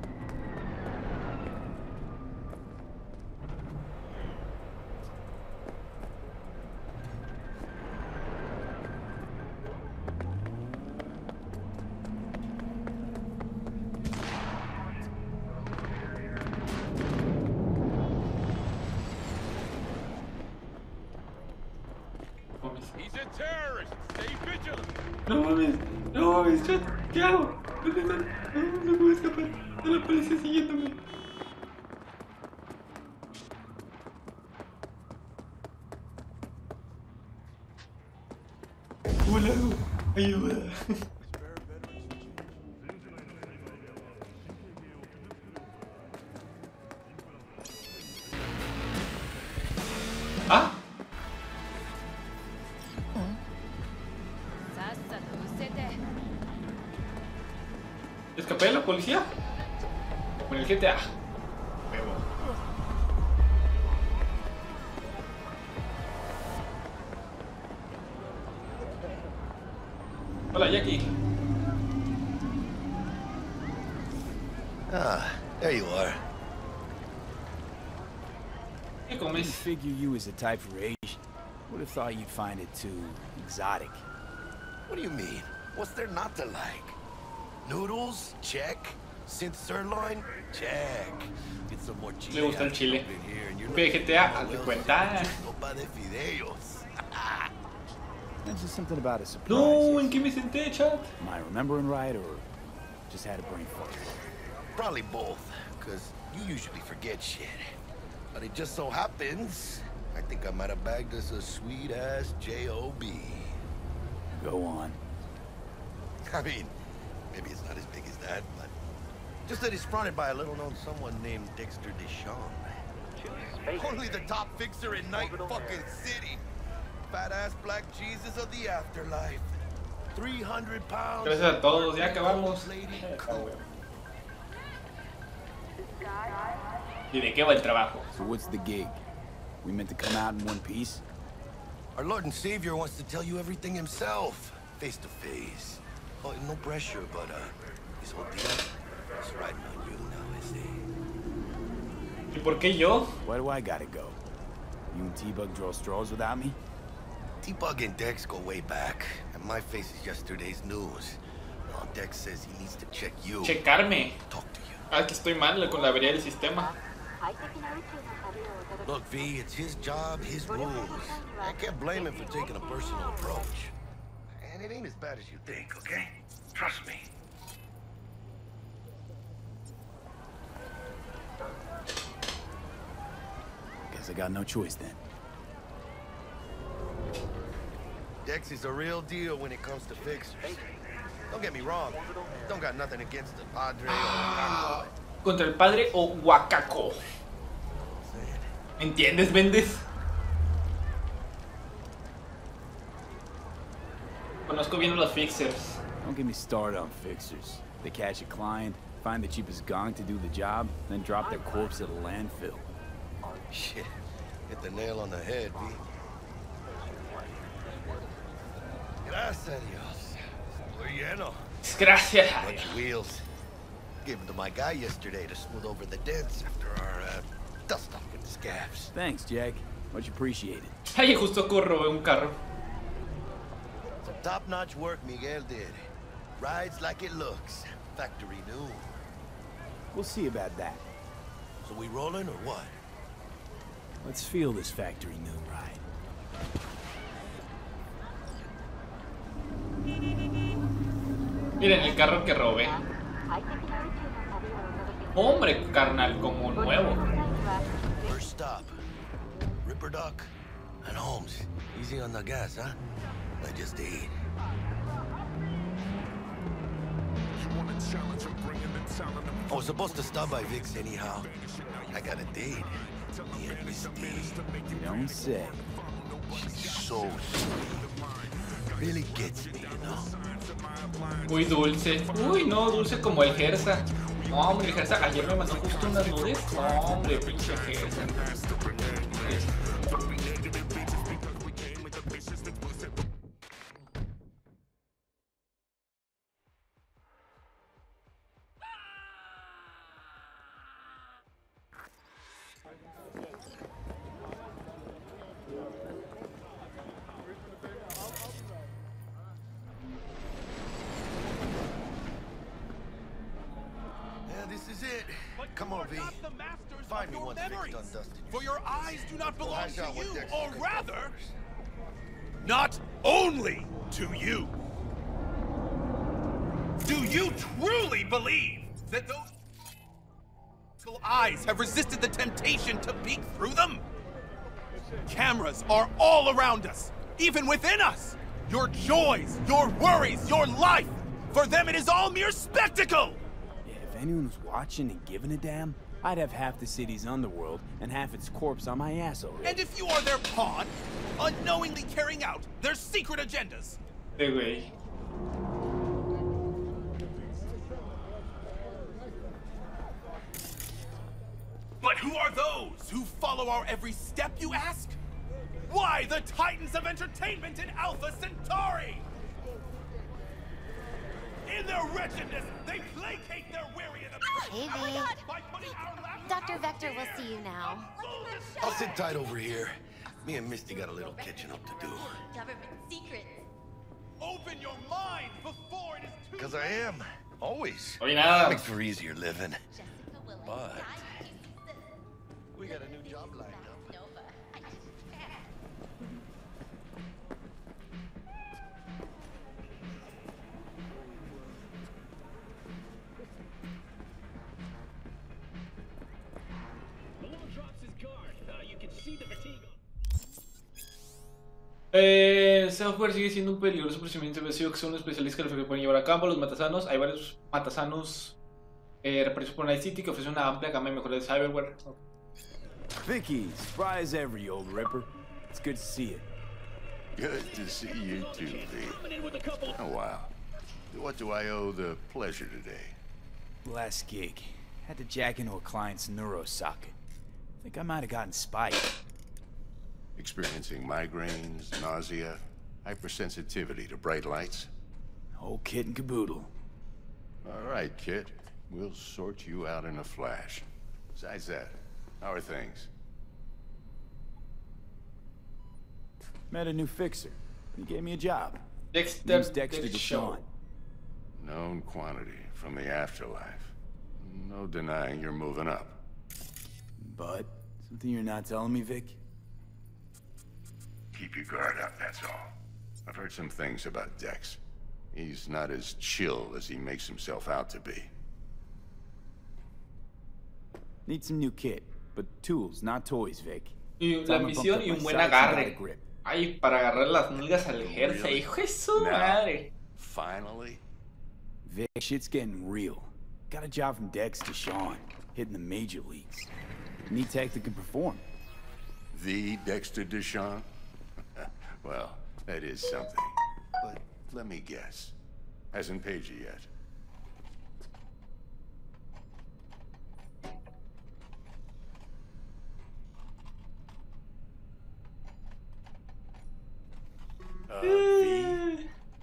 No mames, no mames, chat, ¿qué hago? ¿Dónde están? No, no puedo escapar. Está la policía siguiéndome. ¿Cómo le hago? Ayuda. ¿Ah? ¿Escapé de la policía? Con el G T A. Huevo. Hola, Jackie. Ah, there you are. ¿Qué comes? Figure you as the type for Asian. Would have thought you'd find it too exotic. What do you mean? What's there not to like? Noodles? Check. Synth sirloin? Check. Get some more chile. Le gusta el chile. P G T A, haz de cuenta. Sopa de fideos. Mentioned something about a surprise. No, ¿en qué me senté, chat? Am I remembering right, or just had a brain fart? Probably both, because you usually forget shit. But it just so happens, I think I might have bagged us a sweet-ass J O B. Go on. I mean, maybe it's not as big as that, but just that it's fronted by a little-known someone named Dexter Deshawn. Only the top fixer in Night fucking City. Fat-ass black Jesus of the afterlife. three hundred pounds. Gracias a todos, ya acabamos. ¿Y de qué va el trabajo? So what's the gig? We meant to come out in one piece? Our Lord and Savior wants to tell you everything himself, face to face. Oh, no pressure, but uh, this whole deal is riding on you now, is it? ¿Y por qué yo? Why do I gotta go? You and T-Bug draw straws without me? T-Bug and Dex go way back, and my face is yesterday's news. Now Dex says he needs to check you. Checarme. Talk to you. Ah, que estoy mal con la avería del sistema. Look, V, it's his job, his rules. I can't blame him for taking a personal approach. And it ain't as bad as you think, okay? Trust me. Guess I got no choice then. Dex is a real deal when it comes to fixers. Don't get me wrong. Don't got nothing against the Padre or Wakako. Contra el padre o Wakako. ¿Entiendes, Vendes? Conozco bien los fixers. Don't get me started on fixers. They catch a client, find the cheapest gong to do the job, then drop their corpse at a landfill. Shit. Hit the nail on the head, V. Gracias a Dios. We're lleno. Gracias a Bunch of wheels. Gave them to my guy yesterday to smooth over the dents after our uh, dust off with the scabs. Thanks, Jack. Much appreciated. Ay, justo corro un carro. Some top-notch work Miguel did. Rides like it looks. Factory new. We'll see about that. So we rolling or what? Let's feel this factory new ride. Miren el carro que robé. Hombre, carnal, como nuevo. First stop. Ripper Duck and Holmes. Easy on the gas, huh? I just ate. I was supposed to stop by Vic's anyhow. I got a date. Me and Miss D. You don't say. She's so sweet. Really gets me, you know. Muy dulce. Uy, no, dulce como el Gersa. No, hombre, el Gersa ayer me mandó justo unas nudes. No, hombre, pinche Gersa. Come on, V. Find me one fixed done dusted. For your eyes do not belong to you, or Dexter rather, not only to you. Do you truly believe that those eyes have resisted the temptation to peek through them? Cameras are all around us, even within us. Your joys, your worries, your life. For them, it is all mere spectacle. If anyone was watching and giving a damn, I'd have half the city's underworld and half its corpse on my ass already. And if you are their pawn, unknowingly carrying out their secret agendas. Hey, güey. But who are those who follow our every step, you ask? Why, the titans of entertainment in Alpha Centauri! In their wretchedness, they placate their weary and Hey, V. Doctor Vector will see you now. I'll sit tight over here. Me and Misty got a little catching up to do. Government secret. Open your mind before it is too Because I am. Always. Oye, nada. Makes for easier living. But we got a new job lined up. Eh, software sigue siendo un peligroso procedimiento de investigación que son especialistas que lo pueden llevar a cabo. Los matasanos, hay varios matasanos eh, repartidos por Night City que ofrecen una amplia gama de mejoras de cyberware. Vicky, surprise every old ripper. It's good to see you. Good to see you too, V. Oh wow. What do I owe the pleasure today? Last gig. Had to jack into a client's neuro socket. Think I might have gotten spiked. Experiencing migraines, nausea, hypersensitivity to bright lights? Whole kit and caboodle. All right, kid. We'll sort you out in a flash. Besides that, how are things? Met a new fixer. He gave me a job. Dexter, Name's Dexter Dexter DeShawn. Known quantity from the afterlife. No denying you're moving up. But something you're not telling me, Vic? Keep your guard up, that's all. I've heard some things about Dex. He's not as chill as he makes himself out to be. Need some new kit, but tools, not toys, Vic. Y la misión y un buen agarre. Ay, para agarrar las nalgas al ejército, hijo de su madre. Finally? Vic, shit's getting real. Got a job from Dex DeShawn, hitting the major leagues. Need tech that can perform. The Dexter DeShawn? Well, that is something. But let me guess. Hasn't paid you yet. Uh, V?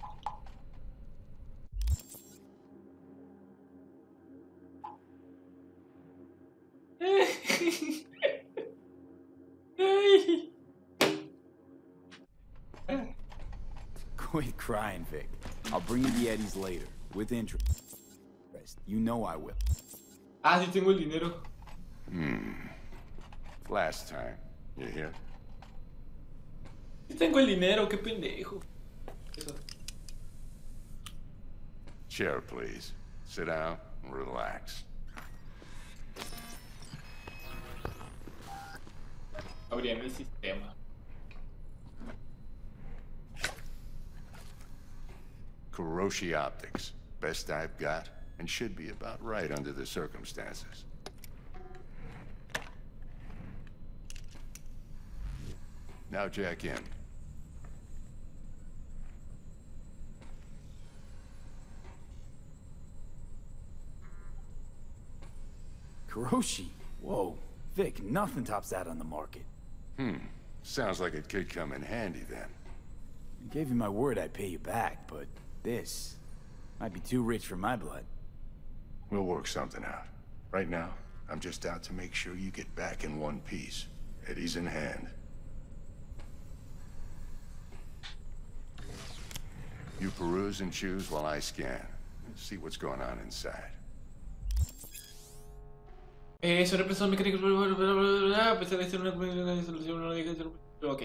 Quit crying, Vic. I'll bring you the Eddies later, with interest. You know I will. Ah, sí tengo el dinero. Hmm. Last time. You hear? Sí tengo el dinero, qué pendejo. Eso. Chair, please. Sit down and relax. Abriendo el sistema. Kuroshi Optics. Best I've got, and should be about right under the circumstances. Now jack in. Kuroshi? Whoa. Vic, nothing tops that on the market. Hmm. Sounds like it could come in handy then. I gave you my word I'd pay you back, but this might be too rich for my blood. We'll work something out. Right now, I'm just out to make sure you get back in one piece. Eddie's in hand. You peruse and choose while I scan. See what's going on inside. Eh, sobre presión mecánica, a pesar de ser una solución, no deja de ser. Ok.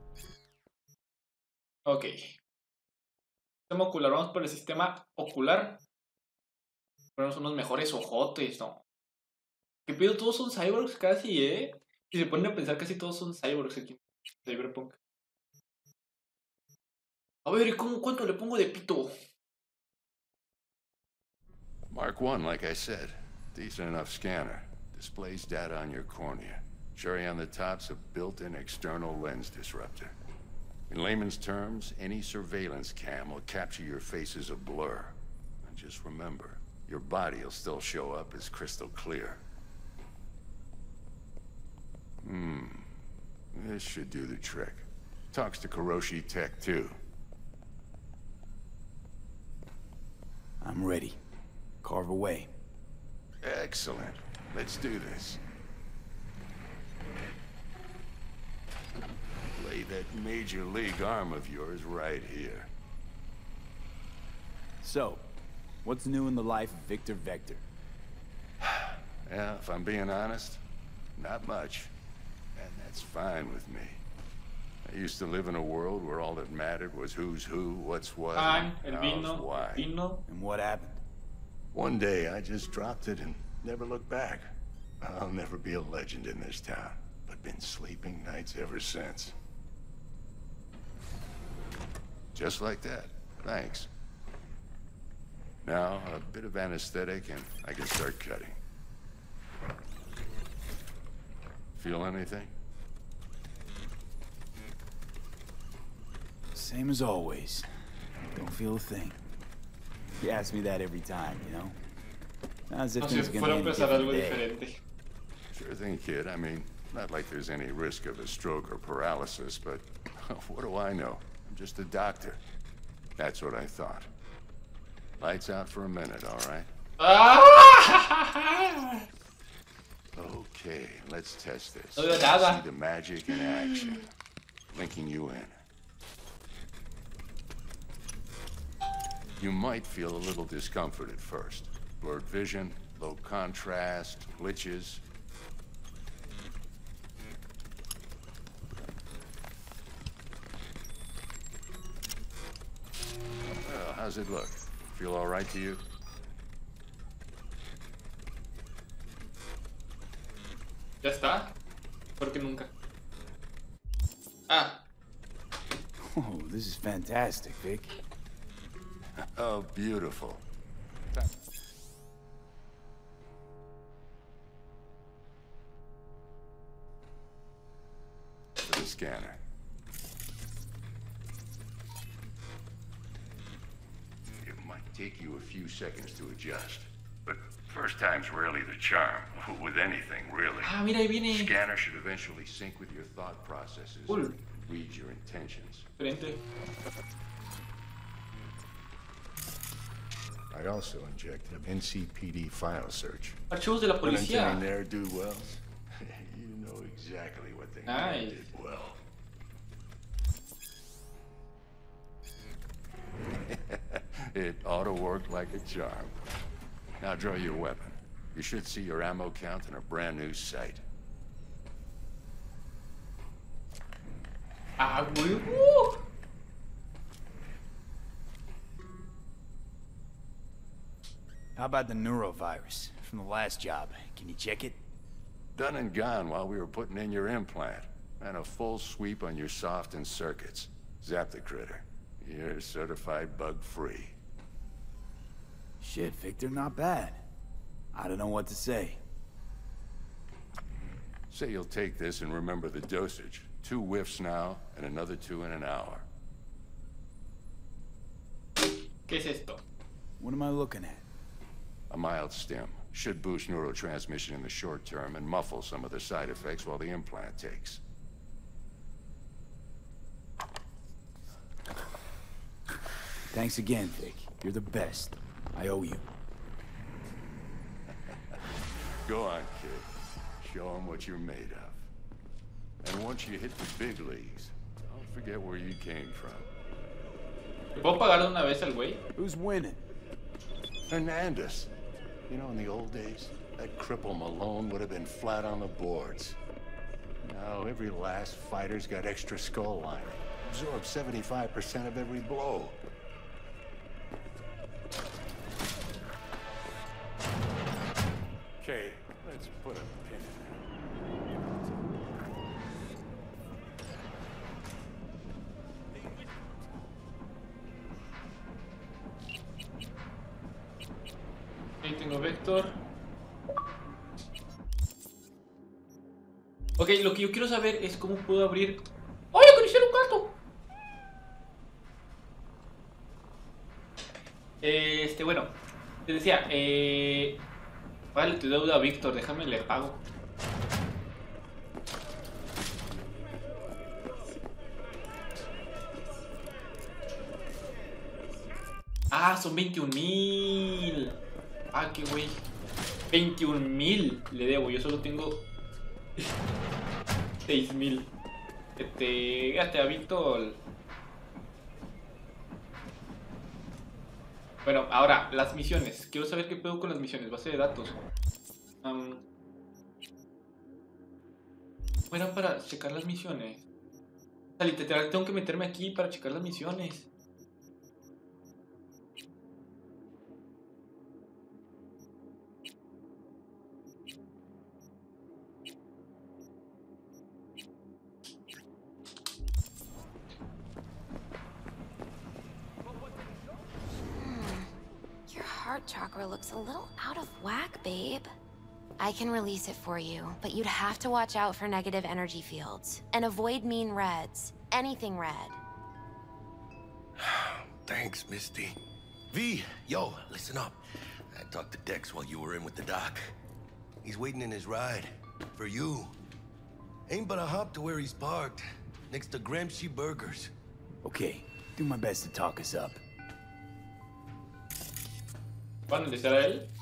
Ok. Sistema ocular, vamos por el sistema ocular. Ponemos unos mejores ojotes, ¿no? ¿Qué pedo? Todos son cyborgs casi, ¿eh? Si se ponen a pensar, casi todos son cyborgs aquí en Cyberpunk. A ver, ¿y cómo, cuánto le pongo de pito? Mark one, like I said. Decent enough scanner. Displays data on your cornea. Cherry on the top's a built-in external lens disruptor. In layman's terms, any surveillance cam will capture your face as a blur. And just remember, your body will still show up as crystal clear. Hmm. This should do the trick. Talks to Kuroshi Tech, too. I'm ready. Carve away. Excellent. Let's do this. Lay that major league arm of yours right here. So, what's new in the life of Victor Vector? Yeah, if I'm being honest, not much. And that's fine with me. I used to live in a world where all that mattered was who's who, what's what, Pan, and el how's vino, why. vino. And what happened? One day, I just dropped it and never looked back. I'll never be a legend in this town, but been sleeping nights ever since. Just like that. Thanks. Now, a bit of anesthetic and I can start cutting. Feel anything? Same as always. Don't feel a thing. You ask me that every time, you know? Not as if No, things si are fuera gonna a be empezar algo different day. Sure thing, kid. I mean, Not like there's any risk of a stroke or paralysis, but what do I know? I'm just a doctor. That's what I thought. Lights out for a minute, all right? Okay, let's test this. No veo nada. See the magic in action. Linking you in. You might feel a little discomfort at first. Blurred vision, low contrast, glitches. Well, how's it look? Feel all right to you? Ya está. Porque nunca. Ah. Oh, this is fantastic, Vic. Oh, beautiful. For the scanner. It might take you a few seconds to adjust, but first time's rarely the charm. With anything, really. Ah, mira, ahí viene. Scanner should eventually sync with your thought processes. Cool. And read your intentions. Frente. I also injected an N C P D file search. Archivos de la policía. There, do wells. You know exactly what they nice. did well. It ought to work like a charm. Now draw your weapon. You should see your ammo count in a brand new sight. Ah, huevo. How about the neurovirus from the last job? Can you check it? Done and gone while we were putting in your implant. And a full sweep on your soft and circuits. Zap the critter. You're certified bug-free. Shit, Victor, not bad. I don't know what to say. Say you'll take this and remember the dosage. Two whiffs now, and another two in an hour. ¿Qué es esto? What am I looking at? A mild stim. Should boost neurotransmission in the short term and muffle some of the side effects while the implant takes. Thanks again, Vic. You're the best. I owe you. Go on, kid. Show them what you're made of. And once you hit the big leagues, don't forget where you came from. ¿Le puedo pagar de una vez al güey? Who's winning? Hernandez. You know, in the old days, that cripple Malone would have been flat on the boards. Now, every last fighter's got extra skull lining. Absorbs seventy-five percent of every blow. Okay, let's put a pin in Ahí tengo Vector. Ok, lo que yo quiero saber es cómo puedo abrir... ¡Ay, acariciar un gato! Eh, este, bueno, te decía, eh... Vale, tu deuda a Víctor, déjame le pago. Ah, son veintiún mil. Ah, qué güey. veintiún mil le debo, yo solo tengo seis mil. Este, gaste a Víctor. Bueno, ahora, las misiones. Quiero saber qué pedo con las misiones. Base de datos. Um, ¿Cómo era para checar las misiones? O sea, literal, tengo que meterme aquí para checar las misiones. Heart chakra looks a little out of whack, babe. I can release it for you, but you'd have to watch out for negative energy fields and avoid mean reds. Anything red. Thanks, Misty. V, yo, listen up. I talked to Dex while you were in with the doc. He's waiting in his ride. For you. Ain't but a hop to where he's parked, next to Gramsci Burgers. Okay, do my best to talk us up. ¿Van a analizar a él?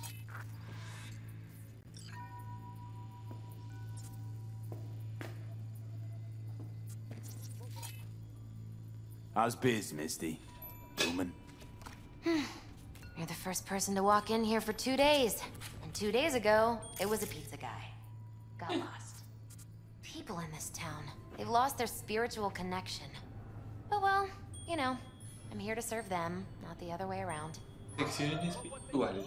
How's biz, Misty? Booming? You're the first person to walk in here for two days. And two days ago, it was a pizza guy. Got lost. People in this town, they've lost their spiritual connection. But well, you know, I'm here to serve them, not the other way around. Sección espiritual.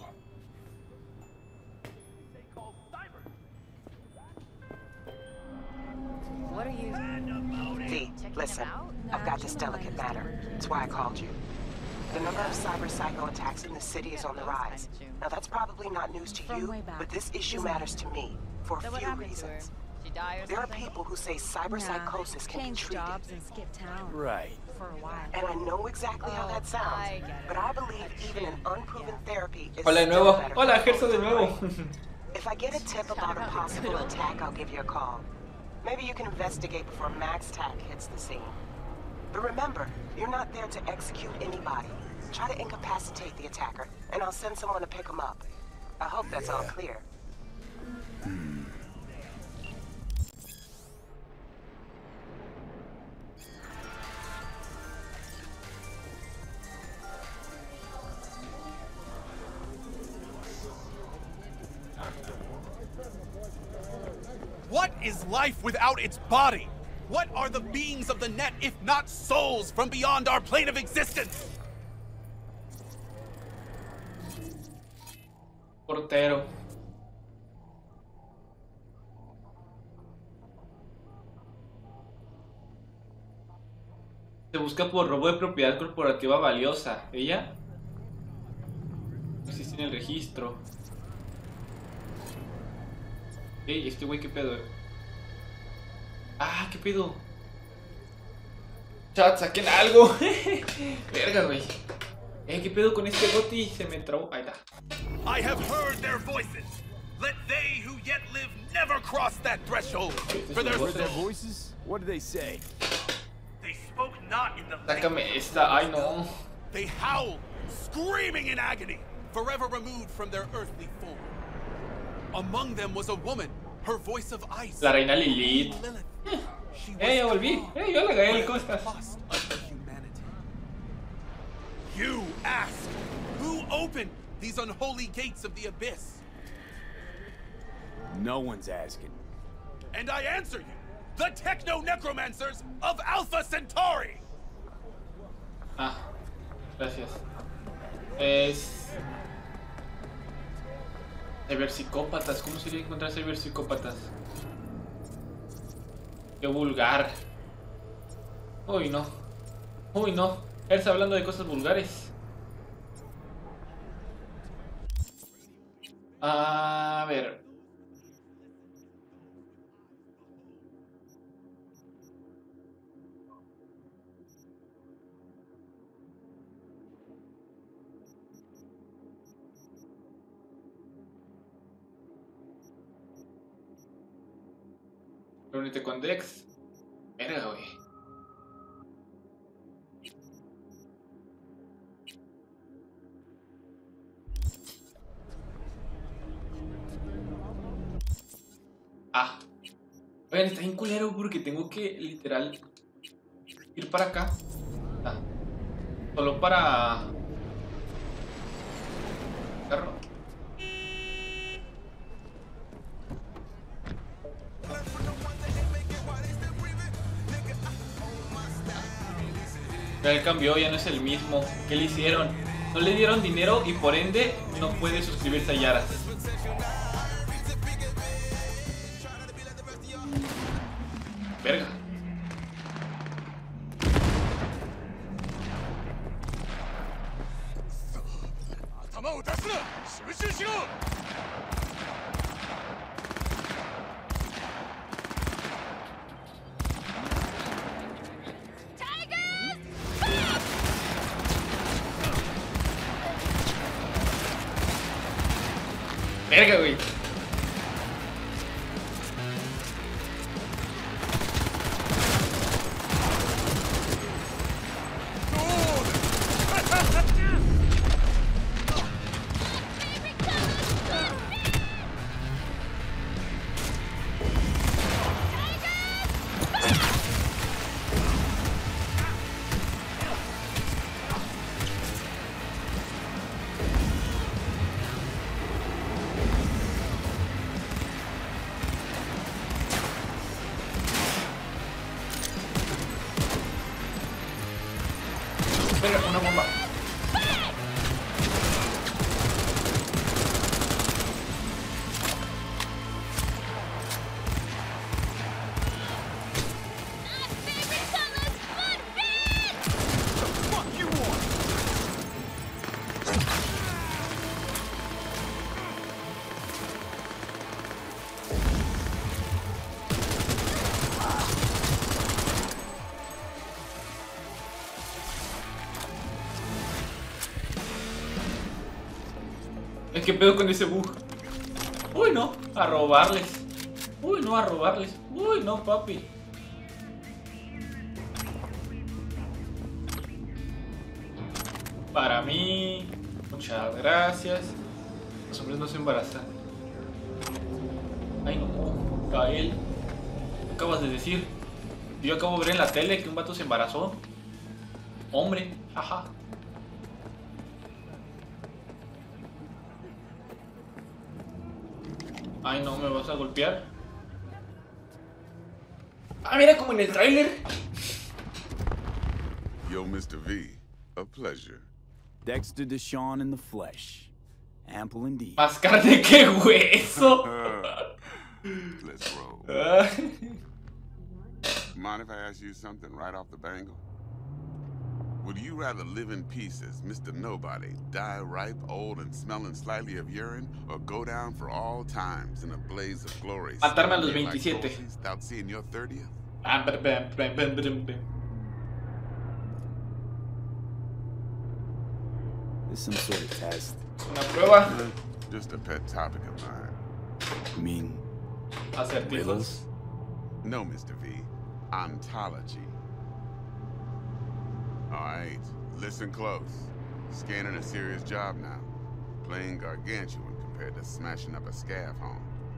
What are you... V, listen. I've got this delicate matter. That's why I called you. The number of cyber psycho attacks in the city is on the rise. Now that's probably not news to you, but this issue matters to me for a few reasons. There are people who say cyber psychosis can be treated. Right. And I know exactly how that sounds, but I believe even an unproven therapy is Hola de still nuevo. better. Hola, Gerso de nuevo. If I get a tip about a possible attack, I'll give you a call. Maybe you can investigate before Max Tack hits the scene. But remember, you're not there to execute anybody. Try to incapacitate the attacker, and I'll send someone to pick him up. I hope that's all clear. What is life without its body? What are the beings of the net if not souls from beyond our plane of existence? Portero. Se busca por robo de propiedad corporativa valiosa. ¿Ella? No existe en el registro. Ey, este güey, ¿qué pedo? Ah, ¿qué pedo? Chat, saquen algo. Verga, güey. Eh, ¿qué pedo con este goti? Se me trabó. Ahí está. I have heard their voices. Let they who yet live never cross that threshold. For their Heard their voices? What did they say? They spoke not in the Sácame esta. Ay, no. They howled, screaming in agony, forever removed from their earthly form. Among them was a woman, her voice of ice. La reina Lilith. Eh, ya volví. Eh, yo la Gael, ¿cómo estás? You ask, who opened these unholy gates of the abyss? No one's asking. And I answer you, the techno-necromancers of Alpha Centauri! Ah, gracias. Es... Ciberpsicópatas. ¿Cómo sería encontrar ciberpsicópatas? Qué vulgar. Uy, no. Uy, no. Él está hablando de cosas vulgares. A ver. Reúnete con Dex. Verga, güey. Ah. Oigan, está bien culero porque tengo que literal ir para acá. Ah. Solo para... Carro. Él cambió, ya no es el mismo. ¿Qué le hicieron? No le dieron dinero y por ende no puede suscribirse a Yara. Verga. Verga, güey. ¿Qué pedo con ese bug? Uy, no, a robarles. Uy, no, a robarles. Uy, no, papi. Para mí. Muchas gracias. Los hombres no se embarazan. Ay, no. Gael. ¿Qué acabas de decir? Yo acabo de ver en la tele que un vato se embarazó. Hombre, ajá. Ay, no, ¿me vas a golpear? Ah, mira, como en el tráiler. Yo, mister V, a pleasure. Dexter DeShawn in the flesh. Ample indeed. Más carne que hueso. Let's roll. Mind if I ask you something right off the bangle? Would you rather live in peace as Mister Nobody, die ripe, old, and smelling slightly of urine, or go down for all times in a blaze of glory? Matarme a los veintisiete. Like without seeing your thirtieth? This is some sort of test. Una prueba. Just a pet topic of mine. You mean acertijos? No, Mister V. Ontology. Alright, listen close. Scanning a serious job now. Playing gargantuan compared to smashing up a scav home.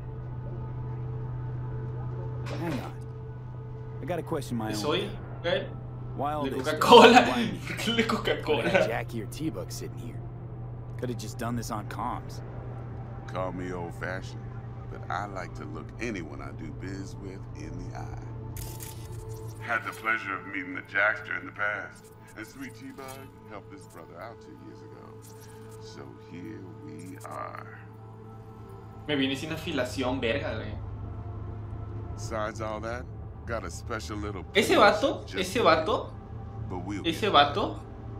Hang on. I got a question my own. Soy, okay. Why all this? Coca-Cola. Coca-Cola. Jackie or T-Bug sitting here. Could have just done this on comms. Call me old-fashioned, but I like to look anyone I do biz with in the eye. Had the pleasure of meeting the Jackster in the past, and Sweet T-Bug helped this brother out two years ago. So here we are. Me viene sin afilación, verga, güey. Besides all that, got a special little. Ese vato, ese vato, ese vato.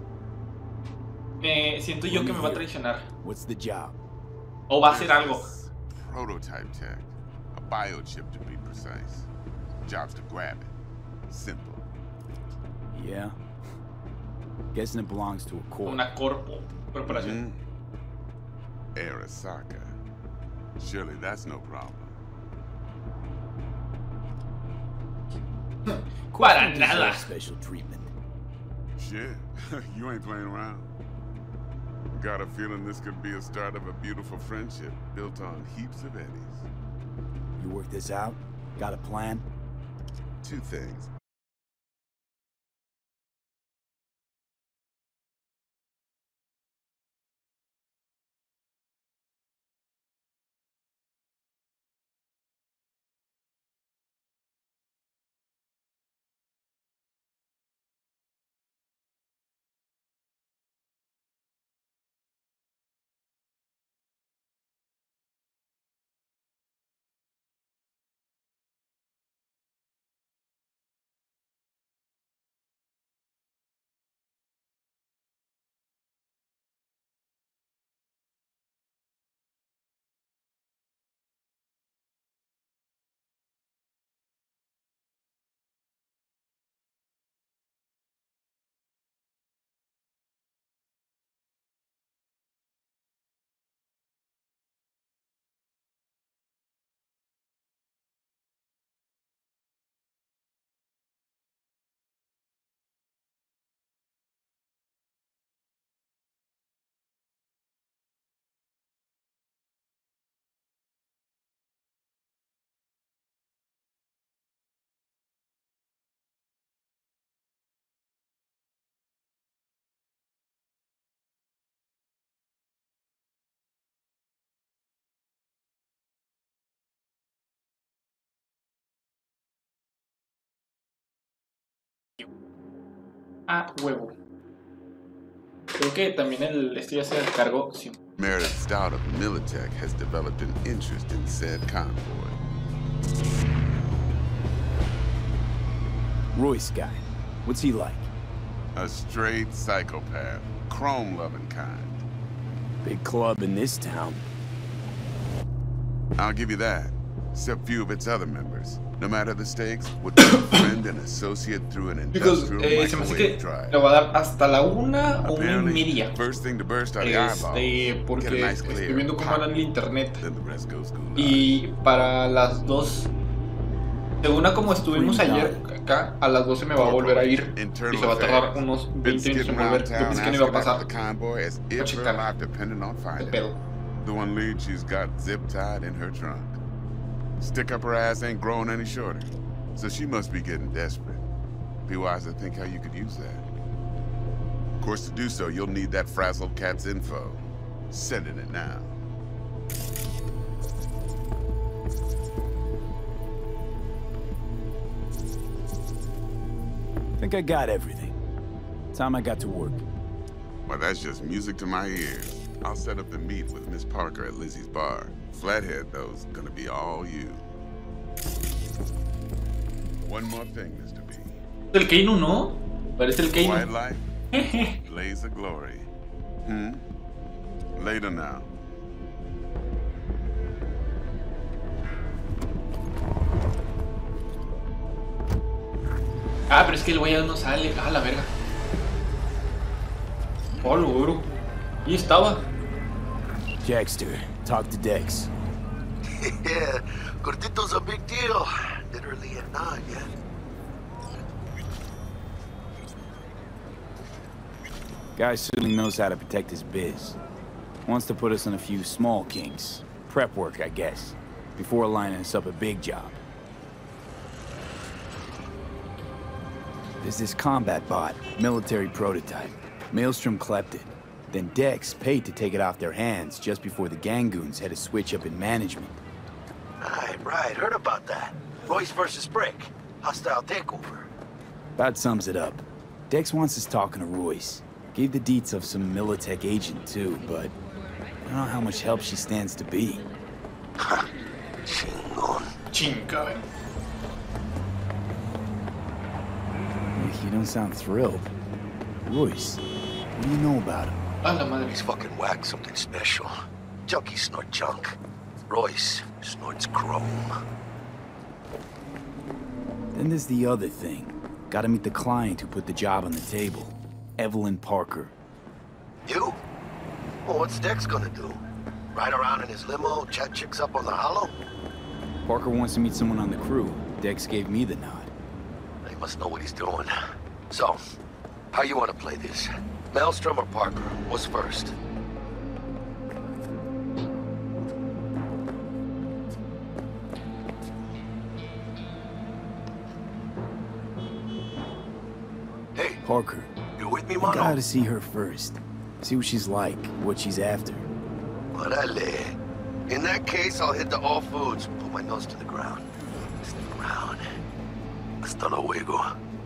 Me siento yo que me va a traicionar. What's the job? O va a hacer algo. Prototype tech, a biochip to be precise. Job's to grab it. Simple. Yeah. Guessing it belongs to a corp. Una corpo. Corporación. Mm-hmm. Arasaka. Surely that's no problem. Para nada. Special treatment. Shit, you ain't playing around. Got a feeling this could be a start of a beautiful friendship built on heaps of eddies. You work this out? Got a plan? Two things. A huevo. Creo que también el este ya se descargó. Sí. Meredith Stout of Militech has developed an interest in said convoy. Royce guy. What's he like? A straight psychopath. Chrome-loving kind. Big club in this town. I'll give you that. except few of its other members. No matter the stakes, would be a friend and associate through an industrial eh, se me hace microwave que drive. le va a dar hasta la una o una y media. First thing to burst out the Este, eyeballs, porque get a nice estoy clear viendo cómo pop, anda el internet. then the rest goes gulag. Y para las dos, según a como estuvimos ayer acá, a las doce me va a volver a ir. Y se va a tardar unos veinte minutos en volver. Yo pensé que no iba a pasar. A checar. ¿Qué pedo? The one lead she's got zip-tied in her trunk. Stick up her ass ain't growing any shorter, so she must be getting desperate. Be wise to think how you could use that. Of course, to do so, you'll need that frazzled cat's info. Sending it now. I think I got everything. Time I got to work. Well, that's just music to my ears. I'll set up the meet with Miss Parker at Lizzie's bar. Flathead, though, is gonna be all you. One more thing, Mister B. El Keinu, ¿no? Parece el Keinu. Quiet life, blaze of glory. Hmm? Later now. Ah, pero es que el güey ya no sale. Ah, la verga. Oh, lo bro. Y estaba. Jackster, talk to Dex. Yeah, Cortito's a big deal. Literally a nod, yeah. Guy certainly knows how to protect his biz. Wants to put us on a few small kinks. Prep work, I guess. Before lining us up a big job. There's this combat bot, military prototype. Maelstrom clept it. Then Dex paid to take it off their hands just before the Gangoons had a switch up in management. Right, right. Heard about that. Royce versus Brick. Hostile takeover. About sums it up. Dex wants us talking to Royce. Gave the deets of some Militech agent too, but I don't know how much help she stands to be. Chingon. Chingon. You don't sound thrilled. Royce, what do you know about him? A la madre. He's fucking whack something special. Junkies snort junk. Royce snorts chrome. Then there's the other thing. Gotta meet the client who put the job on the table. Evelyn Parker. You? Well, what's Dex gonna do? Ride around in his limo, chat chicks up on the hollow? Parker wants to meet someone on the crew. Dex gave me the nod. He must know what he's doing. So, how you want to play this? Maelstrom or Parker? What's first? Hey, Parker. You with me, I Mono? gotta see her first. See what she's like, what she's after. Orale. In that case, I'll hit the all foods, put my nose to the ground. Stick around. Hasta luego.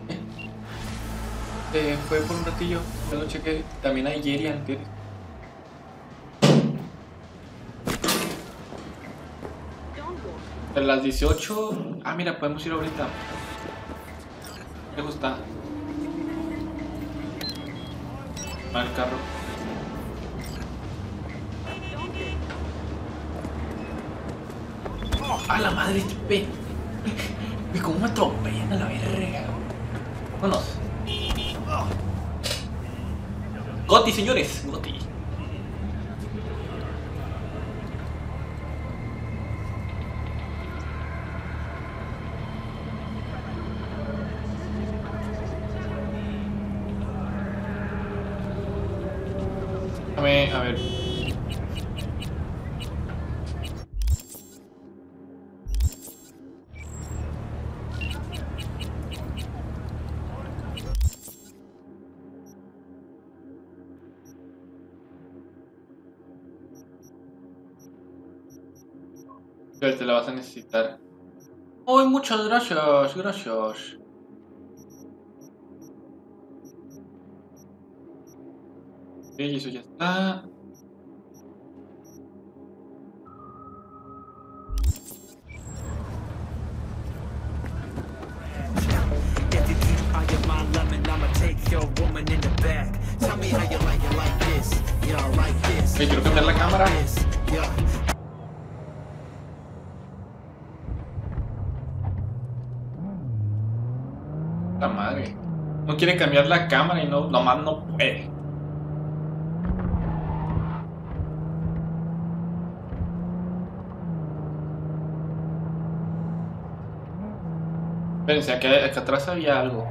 Eh, fue por un ratillo, yo lo chequé. También hay ayer y antes. A las dieciocho. Ah, mira, podemos ir ahorita. Me gusta. Va el carro. A la madre, este pe. Y cómo me atropellan a la verga. Vámonos. Goti, señores, Goti. A ver, a ver. Te la vas a necesitar. ¡Ay, muchas gracias! Gracias. Ok, eso ya está. Ok, quiero cambiar la cámara. La madre. No quiere cambiar la cámara y no, nomás no puede. Espérense, acá, acá atrás había algo.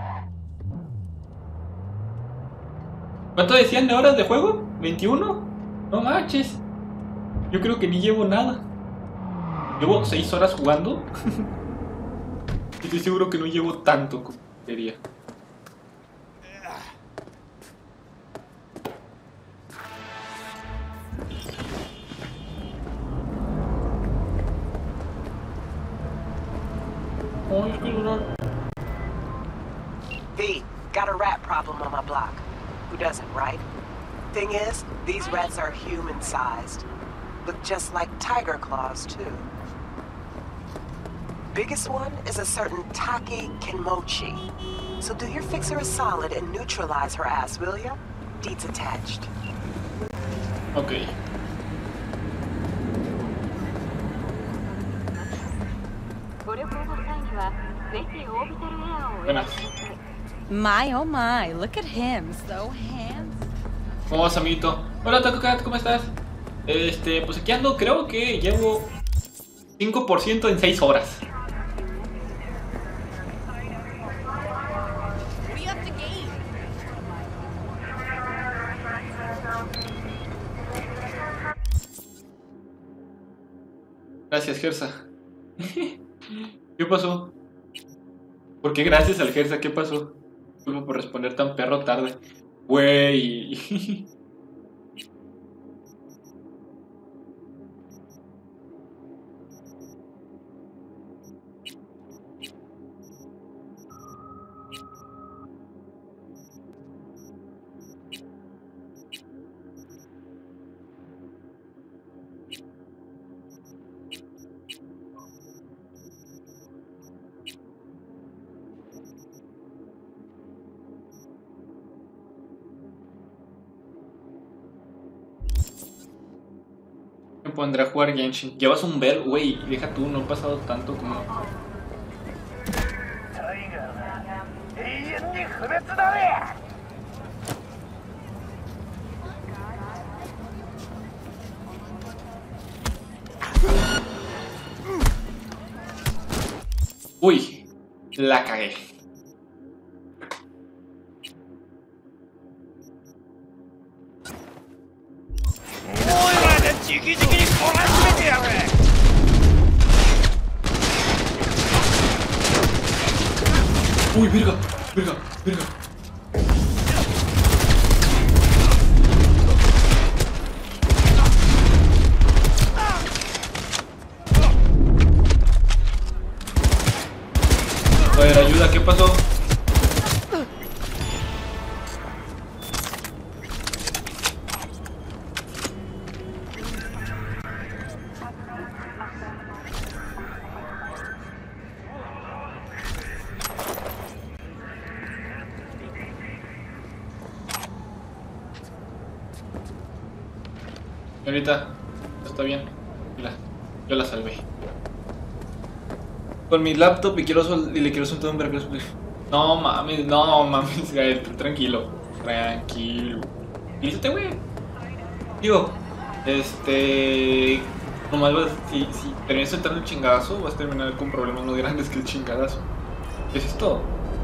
¿Cuánto decían de horas de juego? ¿veintiuno? No manches. Yo creo que ni llevo nada. Llevo seis horas jugando. Estoy seguro que no llevo tanto como quería. V, got a rat problem on my block. Who doesn't, right? Thing is, these rats are human-sized. Look just like tiger claws, too. Biggest one is a certain Taki Kinmochi. So do your fixer a solid and neutralize her ass, will ya? Deeds attached. Okay. Buenas. My oh my, look at him, so handsome. ¿Cómo vas, amiguito? Hola, Taco Cat, ¿cómo estás? Este, pues aquí ando, creo que llevo cinco por ciento en seis horas. Gracias, Gersa. ¿Qué pasó? ¿Por qué gracias al Gersa? ¿Qué pasó? Disculpa por responder tan perro tarde. Güey. Me pondré a jugar Genshin. Llevas un ver, güey. Deja tú, no he pasado tanto como. Uy, la cagué. Uy, verga, verga, verga. A ver, ayuda, ¿qué pasó? Señorita, está bien. Mira, yo la salvé. Con mi laptop y quiero sol y le quiero soltar un vergazo. No mames, no mames, Gael, tranquilo. Tranquilo. Dígate, güey. Digo, este. Nomás vas, si, si terminas soltando el chingadazo, vas a terminar con problemas más grandes que el chingadazo. Eso es todo.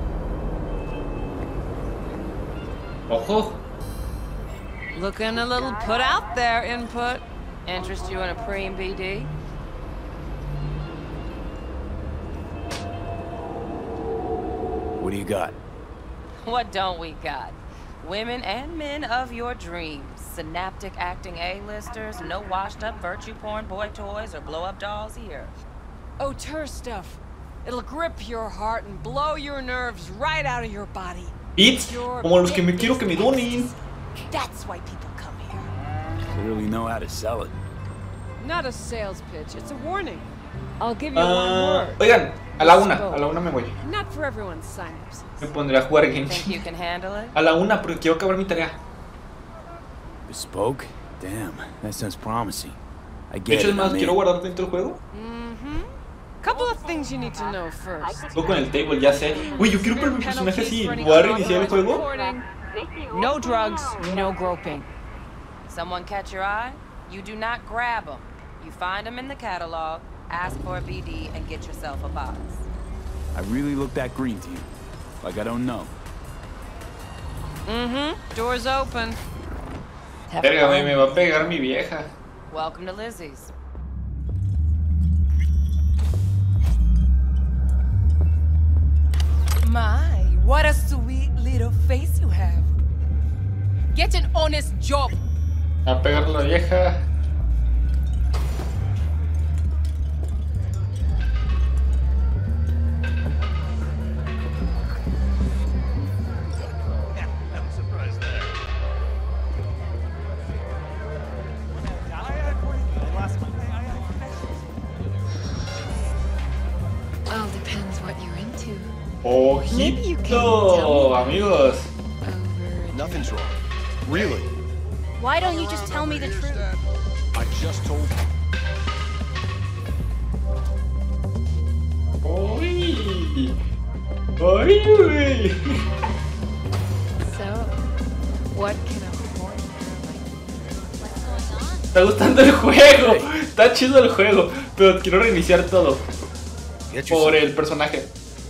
Ojo. Looking a little put out there, Input. Interest you in a preem B D? What do you got? What don't we got? Women and men of your dreams. Synaptic acting A-listers, no washed-up virtue porn boy toys or blow-up dolls here. Auteur stuff. It'll grip your heart and blow your nerves right out of your body. Beats, como los que me quiero que me donen. That's why people come here. Clearly know how to sell it. Not a sales pitch, it's a warning. I'll give you Uh, one word. oigan, a la una, a la una me voy. Not for everyone's synapses. Me pondré a jugar Think Genshin. you can handle it? A la una, porque quiero acabar mi tarea. Bespoke? Damn, that sounds promising. I De get hecho, it, es más, I'm quiero in. guardar dentro del juego. Mm-hmm. Come Couple of things you need to know first. Todo con el table, ya sé. Güey, yo quiero ver mi personaje así. ¿Voy a reiniciar el juego? No drugs, no groping. Someone catch your eye? You do not grab them. You find them in the catalog, ask for a B D, and get yourself a box. I really look that green to you. Like I don't know. Mm-hmm. Door's open. Verga, me, me va a pegar mi vieja. Welcome to Lizzie's. My, what a sweet little face you have. Get an honest job. Me va a pegar la vieja. All depends what you're into. Ojito, amigos. Nothing's wrong. Really? Why don't you just tell me the truth? I just told you. Oy. Oy. So, what can a horn Está gustando el juego. Está chido el juego. Pero quiero reiniciar todo. Por el personaje.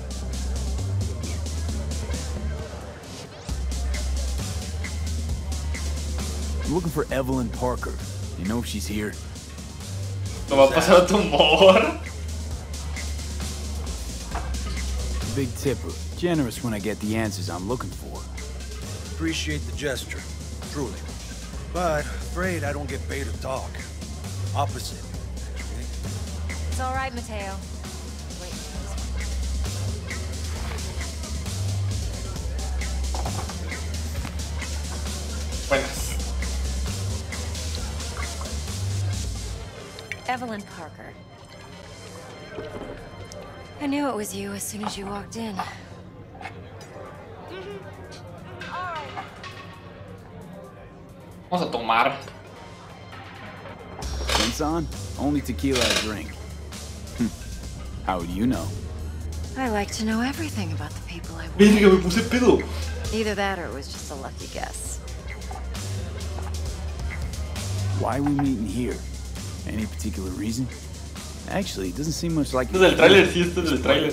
I'm looking for Evelyn Parker. You know if she's here? ¿No va a pasar tu humor? Big tipper. Generous when I get the answers I'm looking for. Appreciate the gesture, truly. But afraid I don't get paid to talk. Opposite. It's all right, Mateo. Wait. Buenas. Evelyn Parker. I knew it was you as soon as you walked in. Vamos a tomar. Drinks on? Only tequila I drink. How do you know? I like to know everything about the people I work Verga, me puse pedo. Either that or it was just a lucky guess. Why are we meeting here? Any particular reason? Actually, it doesn't seem much like... Esto es del tráiler, sí, esto es del tráiler.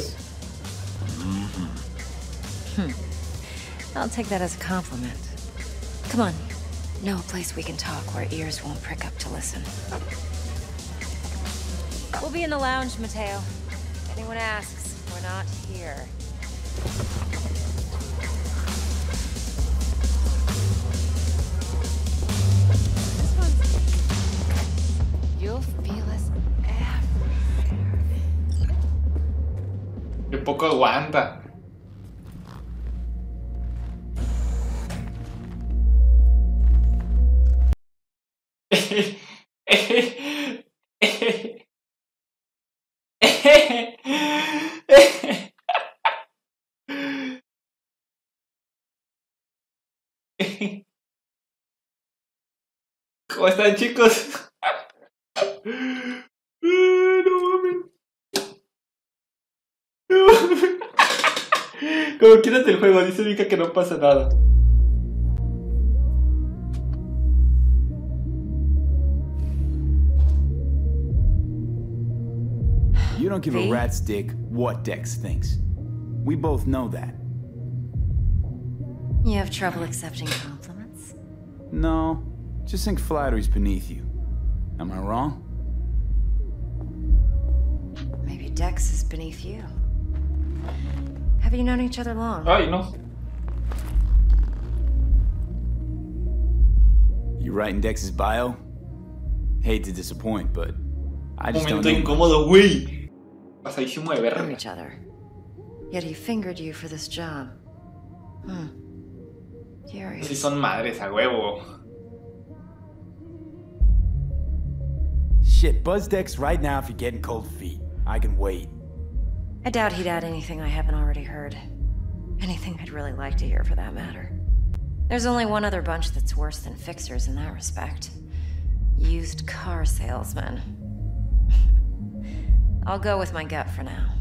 Hmm. I'll take that as a compliment. Come on. Know a place we can talk where ears won't prick up to listen. We'll be in the lounge, Mateo. If anyone asks, we're not here. This one's... You'll feel us everywhere. Qué poco aguanta. ¿Cómo están, chicos? No mames. No mames. Como quieras el juego, dice Vika que no pasa nada. You don't give a rat's dick what Dex thinks. We both know that. You have trouble accepting compliments? No, just think flattery's beneath you. Am I wrong? Maybe Dex is beneath you. Have you known each other long? Ay, no. You writing Dex's bio? Hate to disappoint, but I just don't Momento know. incómodo, güey. Pasadísimo de Know verga. each other. Yet he fingered you for this job. Hmm. Curious. Sí son madres, a huevo. Shit, buzz Dex right now if you're getting cold feet. I can wait. I doubt he'd add anything I haven't already heard. Anything I'd really like to hear, for that matter. There's only one other bunch that's worse than fixers in that respect. Used car salesmen. I'll go with my gut for now.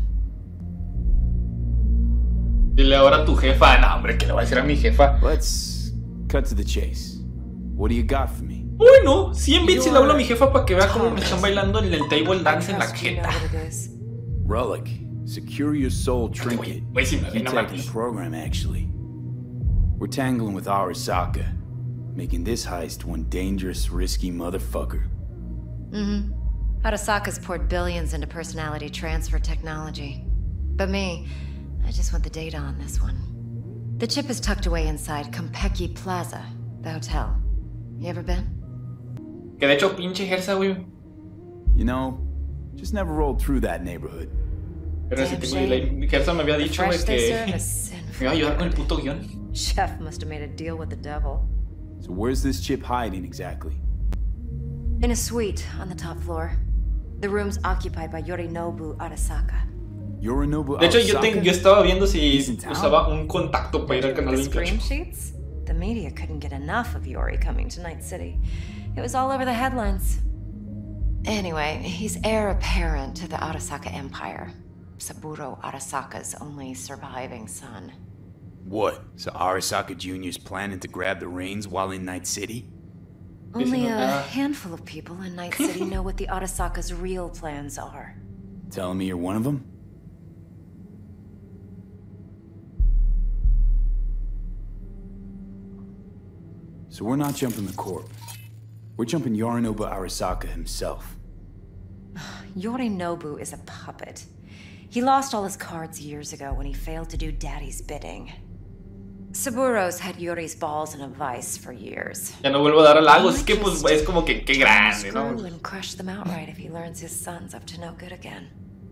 Dile ahora a tu jefa, no, hombre, que le va a decir a mi jefa. Let's cut to the chase. What do you got for me? Bueno, cien bits y le hablo a mi jefa para que vea cómo me están bailando en el table dance en la jeta. Relic, secure your soul trinket. Wait, sí, You no taking the program, actually. We're tangling with Arasaka, making this heist one dangerous, risky motherfucker. Mm-hmm. Arasaka's poured billions into personality transfer technology. But me, I just want the data on this one. The chip is tucked away inside Konpeki Plaza, the hotel. You ever been? Que de hecho, pinche Gersa, güey. You know, just never rolled through that neighborhood. Pero si tengo la Gersa me había dicho, güey, que me iba a ayudar con el puto guión. Chef must have made a deal with the devil. So where's this chip hiding exactly? In a suite on the top floor. The room's occupied by Yorinobu Arasaka. Yorinobu Arasaka? De hecho, yo, te, yo estaba viendo si usaba un contacto para ir al canal veintiocho. Sheets? The media couldn't get enough of Yori coming to Night City. It was all over the headlines. Anyway, he's heir apparent to the Arasaka Empire. Saburo Arasaka's only surviving son. What? So Arasaka Junior's planning to grab the reins while in Night City? Only a handful of people in Night City know what the Arasaka's real plans are. Telling me you're one of them? So we're not jumping the corp. We're jumping Yorinobu Arasaka himself. Yorinobu is a puppet. He lost all his cards years ago when he failed to do Daddy's bidding. Saburo's had Yori's balls in a vice for years. Ya no vuelvo a dar halagos, es que pues es como que qué grande, ¿no? Screw and crush them outright if he learns his son's up to no good again.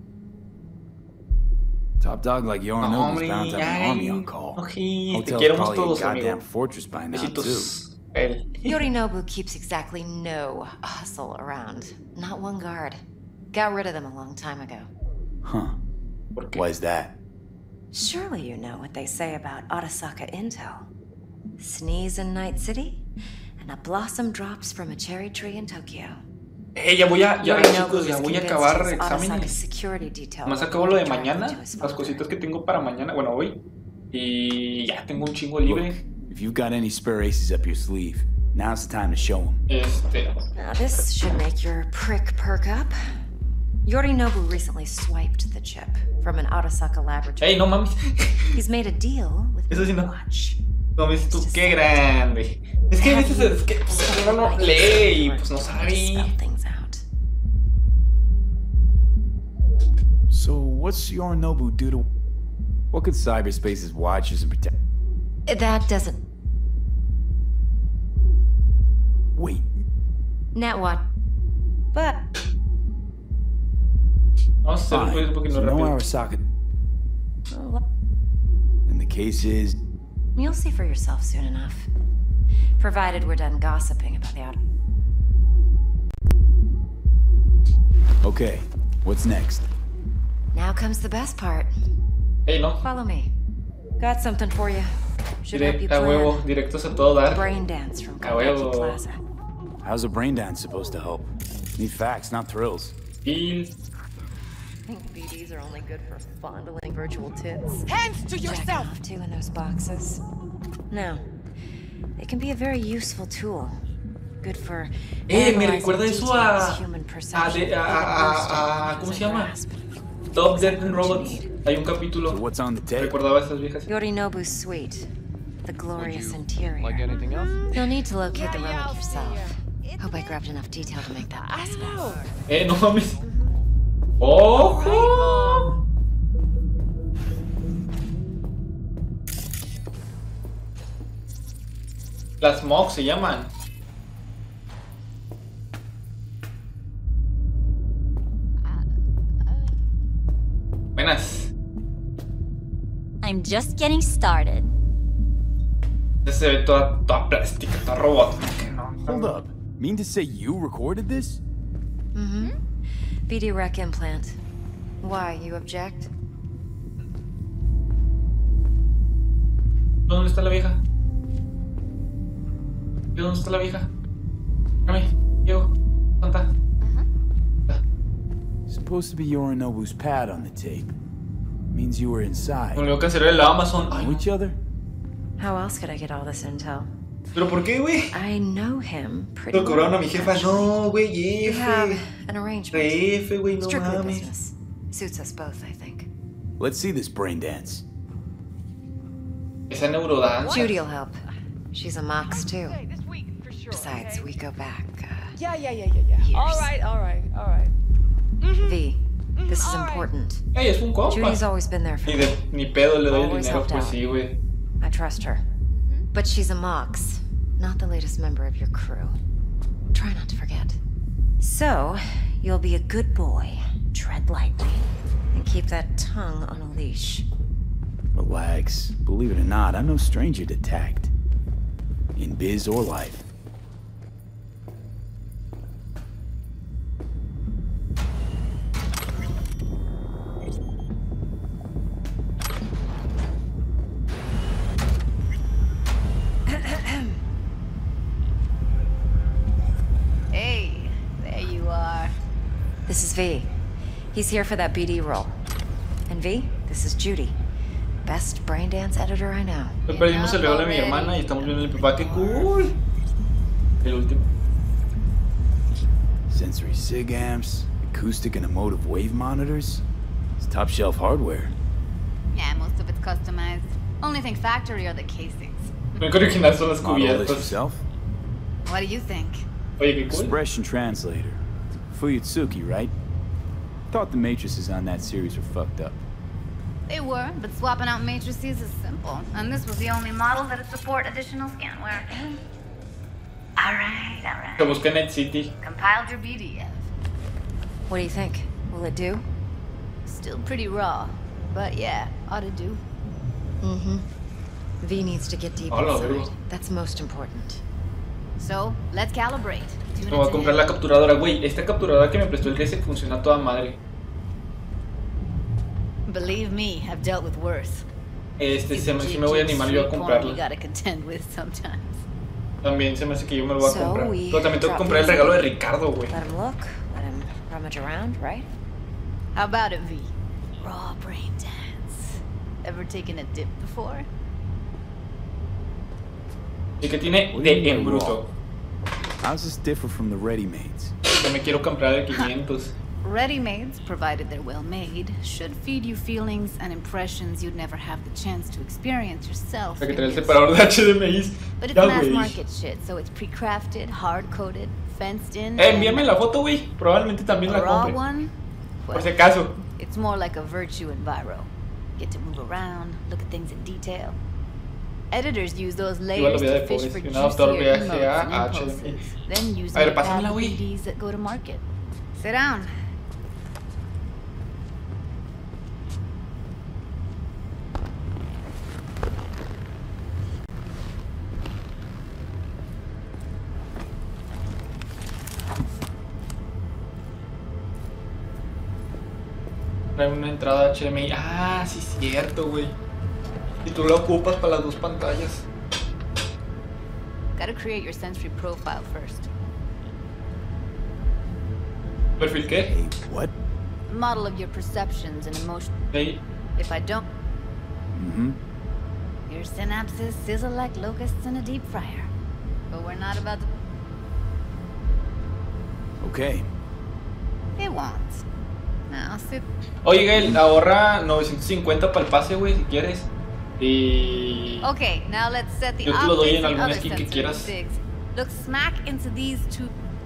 Top dog like Yorinobu's bound to have an army on call. Hotel's probably a goddamn fortress by now too. Yorinobu keeps exactly no hustle around. Not one guard. Got rid of them a long time ago. Huh. Why is that? Surely you know what they say about Arasaka intel. Sneeze in Night City, and a blossom drops from a cherry tree in Tokyo. Eh, ya voy a, ya chicos, ya voy a acabar exámenes. Más acabo lo de mañana, las cositas que tengo para mañana, bueno, hoy. Y ya tengo un chingo libre. Look, if you've got any spare aces up your sleeve, now's the time to show them. Este. Now this should make your prick perk up. Yorinobu recently swiped the chip from an Arasaka laboratory. Hey, no mames. He's made a deal with Eso sí no. Watch. No mames, tú qué grande. Es que a veces es que pues, uno no lee y pues no sabe. So what's Yorinobu do to... What could cyberspace's watchers and protect... That doesn't... Wait. Now what? But... Vamos a hacer un poquito so no rápido. Arasaka. And the case is... You'll see for yourself soon enough. Provided we're done gossiping about the out... Okay, what's next? Now comes the best part. Hey, no. Follow me. Got something for you. Should help you Direct, a huevo, plan. directos a todo dar. Brain dance from A Konpeki huevo. Plaza. How's a brain dance supposed to help? Need facts, not thrills. Y... I think B Ds are only good for fondling virtual tits. Hands to Jacking yourself! off too in those boxes. No. They can be a very useful tool. Good for Eh, me analyzing recuerda eso details, a... human A, perception, de, a, a, a... ¿Cómo se llama? Top Dead and Robots. Hay un capítulo. So what's on the tape? Recordaba esas viejas. Yorinobu's suite. The glorious interior. Like anything else? You'll need to locate the relic yourself. Hope I grabbed enough detail to make that possible. Eh, no mames. ¡Ojo! Las M O G se llaman. Buenas. I'm just getting started. Se ve toda, toda plástica, toda robótica, ¿no? Hold up. Mean to say you recorded this? Mm-hmm. B D rec implant. Why, you object? ¿Dónde está la vieja? ¿Dónde está la vieja? Espérame, llego. ¿Dónde está? Supposed to be Yorinobu's pad on the tape. Means you were inside. Me olvidó cancelar el Amazon. Know each other? How else could I get all this intel? ¿Pero por qué, güey? I know him pretty Lo cobraron well, a mi jefa. actually. No, güey, We F. have an arrangement. F, güey, no Strictly mames. business. Suits us both, I think. Let's see this brain dance. Esa neurodanza. Judy'll help. She's a Mox too. Besides, we go back. Uh, Yeah, yeah, yeah, yeah, yeah. Years. All right, all right, all right. V, this is important. Ey, es un compa. Judy's always been there for Ni, me. de, ni pedo le doy el Always dinero, helped pues out. sí, güey. I trust her. But she's a Mox, not the latest member of your crew. Try not to forget. So, you'll be a good boy, tread lightly, and keep that tongue on a leash. Relax. Believe it or not, I'm no stranger to tact. In biz or life. Hey, there you are. This is V. He's here for that B D role. And V, this is Judy. Best brain dance editor I know. Le perdimos el regalo de mi hermana y estamos viendo el papá. ¡Qué cool! El último. Sensory sig amps, acoustic and emotive wave monitors. It's top shelf hardware. Yeah, most of it's customized. Only thing factory are the casings. Lo único original son las Model this cubiertas. yourself? What do you think? Oye, qué cool. Expression translator. Fuyutsuki, right? Thought the matrices on that series were fucked up. They were, but swapping out matrices is simple. And this was the only model that would support additional scanware. Alright, alright. Se busca en Net City. Compiled your B D F. What do you think? Will it do? Still pretty raw. But yeah, ought to do. Mm-hmm. V needs to get deep Hola, inside. vergo. That's most important. So, let's calibrate. Me voy a comprar la capturadora, güey. Esta capturadora que me prestó el D S funciona a toda madre. Believe me, I've dealt with worse. Este, se me, sí me voy a animar yo a You comprarla. gotta contend with sometimes. También se me hace que yo me lo voy a So comprar. we Pero también tengo que drop comprar el these regalo de in. Ricardo, güey. Let him look, let him rummage around, right? How about it, V? Raw brain dance. Ever taken a dip before? Y que tiene de en bruto. How's this differ from the ready-mades? Que me quiero comprar el quinientos. Ready-mades, provided they're well made, should feed you feelings and impressions you'd never have the chance to experience yourself. Hay que in traer el your separador de H D M I. But it's Ya, mass güey. market shit, so it's pre-crafted, hard-coded, fenced in. Eh, envíame la foto, güey. Probablemente también la A raw compre. one? Por si acaso. It's more like a virtue enviro. Get to move around, look at things in detail. Editors use those Igual layers lo voy a to fish for un adaptador juicier V G A emotes and a H D M I. impulses. Then use A ver, them to pásamela, add güey. B Ds that go to market. Sit down. Trae una entrada H D M I. Ah, sí, cierto, güey. Y tú la ocupas para las dos pantallas. Gotta create your sensory profile first. ¿Perfil qué? What? Model of your perceptions and emotions. Hey. If I don't, Mm-hmm. your synapses sizzle like locusts in a deep fryer. But we're not about to. Okay. It won't. Now sit. Oye, Gael, ahorra novecientos cincuenta para el pase, güey, si quieres. Y... Okay, now let's set the Yo te lo doy en optics and alguna other skin que sensory quieras. figs. Look smack into these two.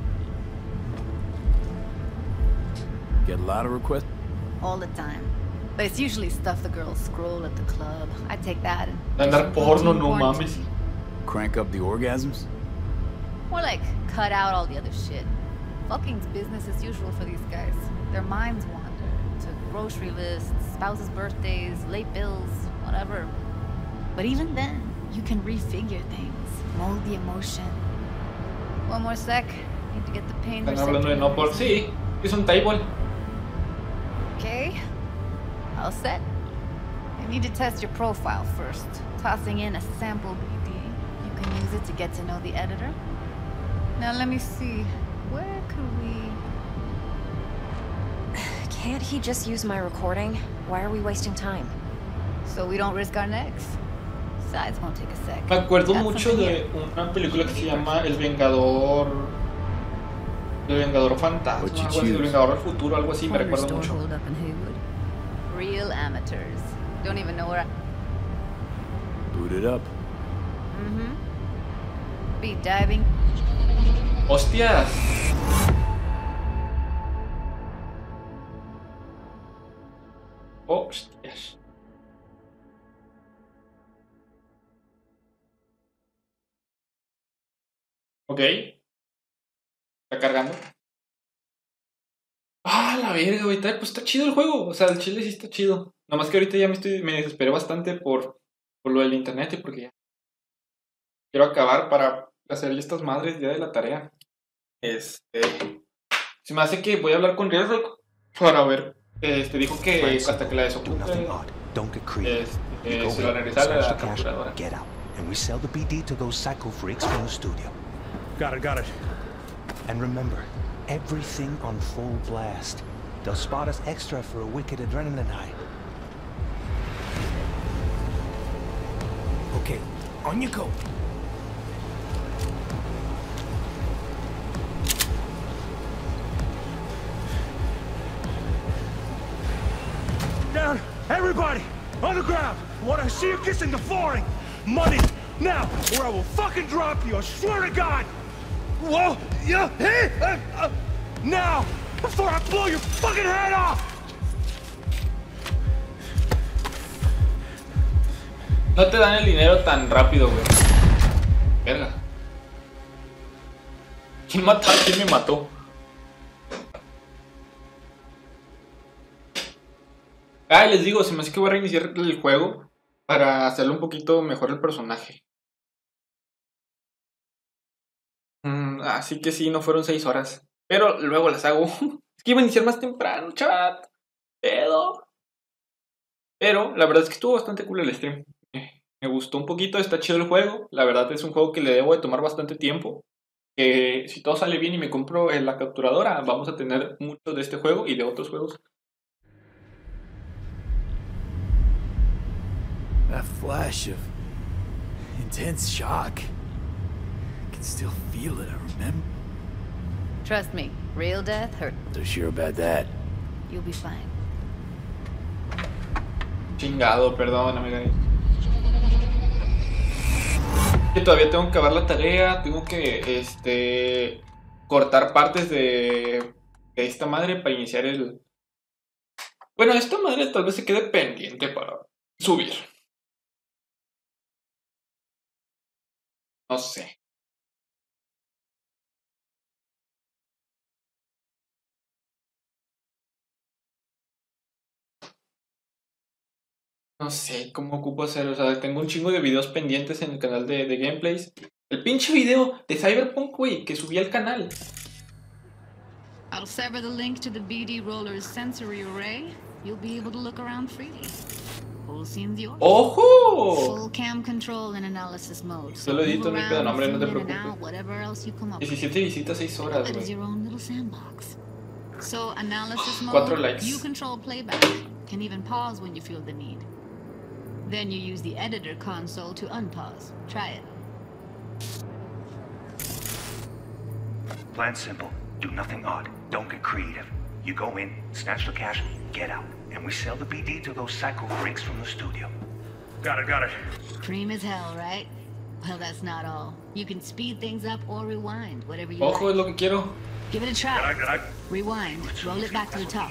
Get a lot of requests? All the time. But it's usually stuff the girls scroll at the club. I take that and. Andar porno, no porn mames. Crank up the orgasms? More like cut out all the other shit. Fucking's business as usual for these guys. Their minds wander to grocery lists, spouses' birthdays, late bills, whatever. But even then, you can refigure things, mold the emotion. One more sec. Need to get the pain Están hablando de no por... Sí, es un table. Okay. All set. I need to test your profile first. Tossing in a sample B D. You can use it to get to know the editor. Now let me see. Where could we... Can't he just use my recording? Why are we wasting time? So we don't risk our necks. Besides, won't take a sec. Me acuerdo mucho de una película que se llama El Vengador. El Vengador Fantasma, algo así, El Vengador del Futuro, algo así, me recuerdo mucho. Real amateurs. Don't even know where I... Boot it up. Mm-hmm. Be diving. ¡Hostias! ¡Hostias! Ok. Está cargando. Ah, la verga, güey. Pues está chido el juego. O sea, el chile sí está chido. Nada más que ahorita ya me estoy. Me desesperé bastante por, por lo del internet y porque ya. Quiero acabar para hacerle estas madres ya de la tarea. Este. Se me hace que voy a hablar con Railrock para ver. Este dijo que hasta que la desocupe. Este, se va a regresar a la capturadora. And we sell the B D to those psycho freaks from the studio. Got it, got it. And remember, everything on full blast. They'll spot us extra for a wicked adrenaline high. Okay, on you go. Down, everybody, on the ground. Want to see you kissing the flooring. Money, now, or I will fucking drop you, I swear to God! Whoa, yeah, hey, uh, uh, now, before I blow your fucking head off! No te dan el dinero tan rápido, güey. Verga. ¿Quién mató? ¿Quién me mató? Ah, les digo, se me hace que voy a reiniciar el juego para hacerlo un poquito mejor el personaje. Mm, así que sí, no fueron seis horas. Pero luego las hago. Es que iba a iniciar más temprano, chat. Pero... Pero la verdad es que estuvo bastante cool el stream. Me gustó un poquito, está chido el juego. La verdad es un juego que le debo de tomar bastante tiempo. Que si todo sale bien y me compro en la capturadora, vamos a tener mucho de este juego y de otros juegos. That flash of intense shock. I can still feel it, I remember. Trust me, real death hurt. So sure about that. You'll be fine. Chingado, perdóname. Que todavía tengo que acabar la tarea, tengo que este cortar partes de, de esta madre para iniciar el... Bueno, esta madre tal vez se quede pendiente para subir. No sé. No sé cómo ocupo hacer, o sea, tengo un chingo de videos pendientes en el canal de, de gameplays. El pinche video de Cyberpunk, güey, que subí al canal. I'll sever the link to the B D Roller's sensory array. You'll be able to look around freely. Whole scene's yours. ¡Ojo! Full cam control in analysis mode. Solo edito mi pedo, no, hombre, no te preocupes. Whatever else you come up with. diecisiete visitas, seis horas, It is güey. your own little sandbox. So analysis mode, Cuatro likes. you control playback. Can even pause when you feel the need. Then you use the editor console to unpause. Try it. Plan simple. Do nothing odd. Don't get creative. You go in, snatch the cash, get out. And we sell the B D to those psycho freaks from the studio. Got it, got it. Cream as hell, right? Well, that's not all. You can speed things up or rewind, whatever you Ojo, es like. lo que quiero. Give it a try. Rewind. Roll it back to the top.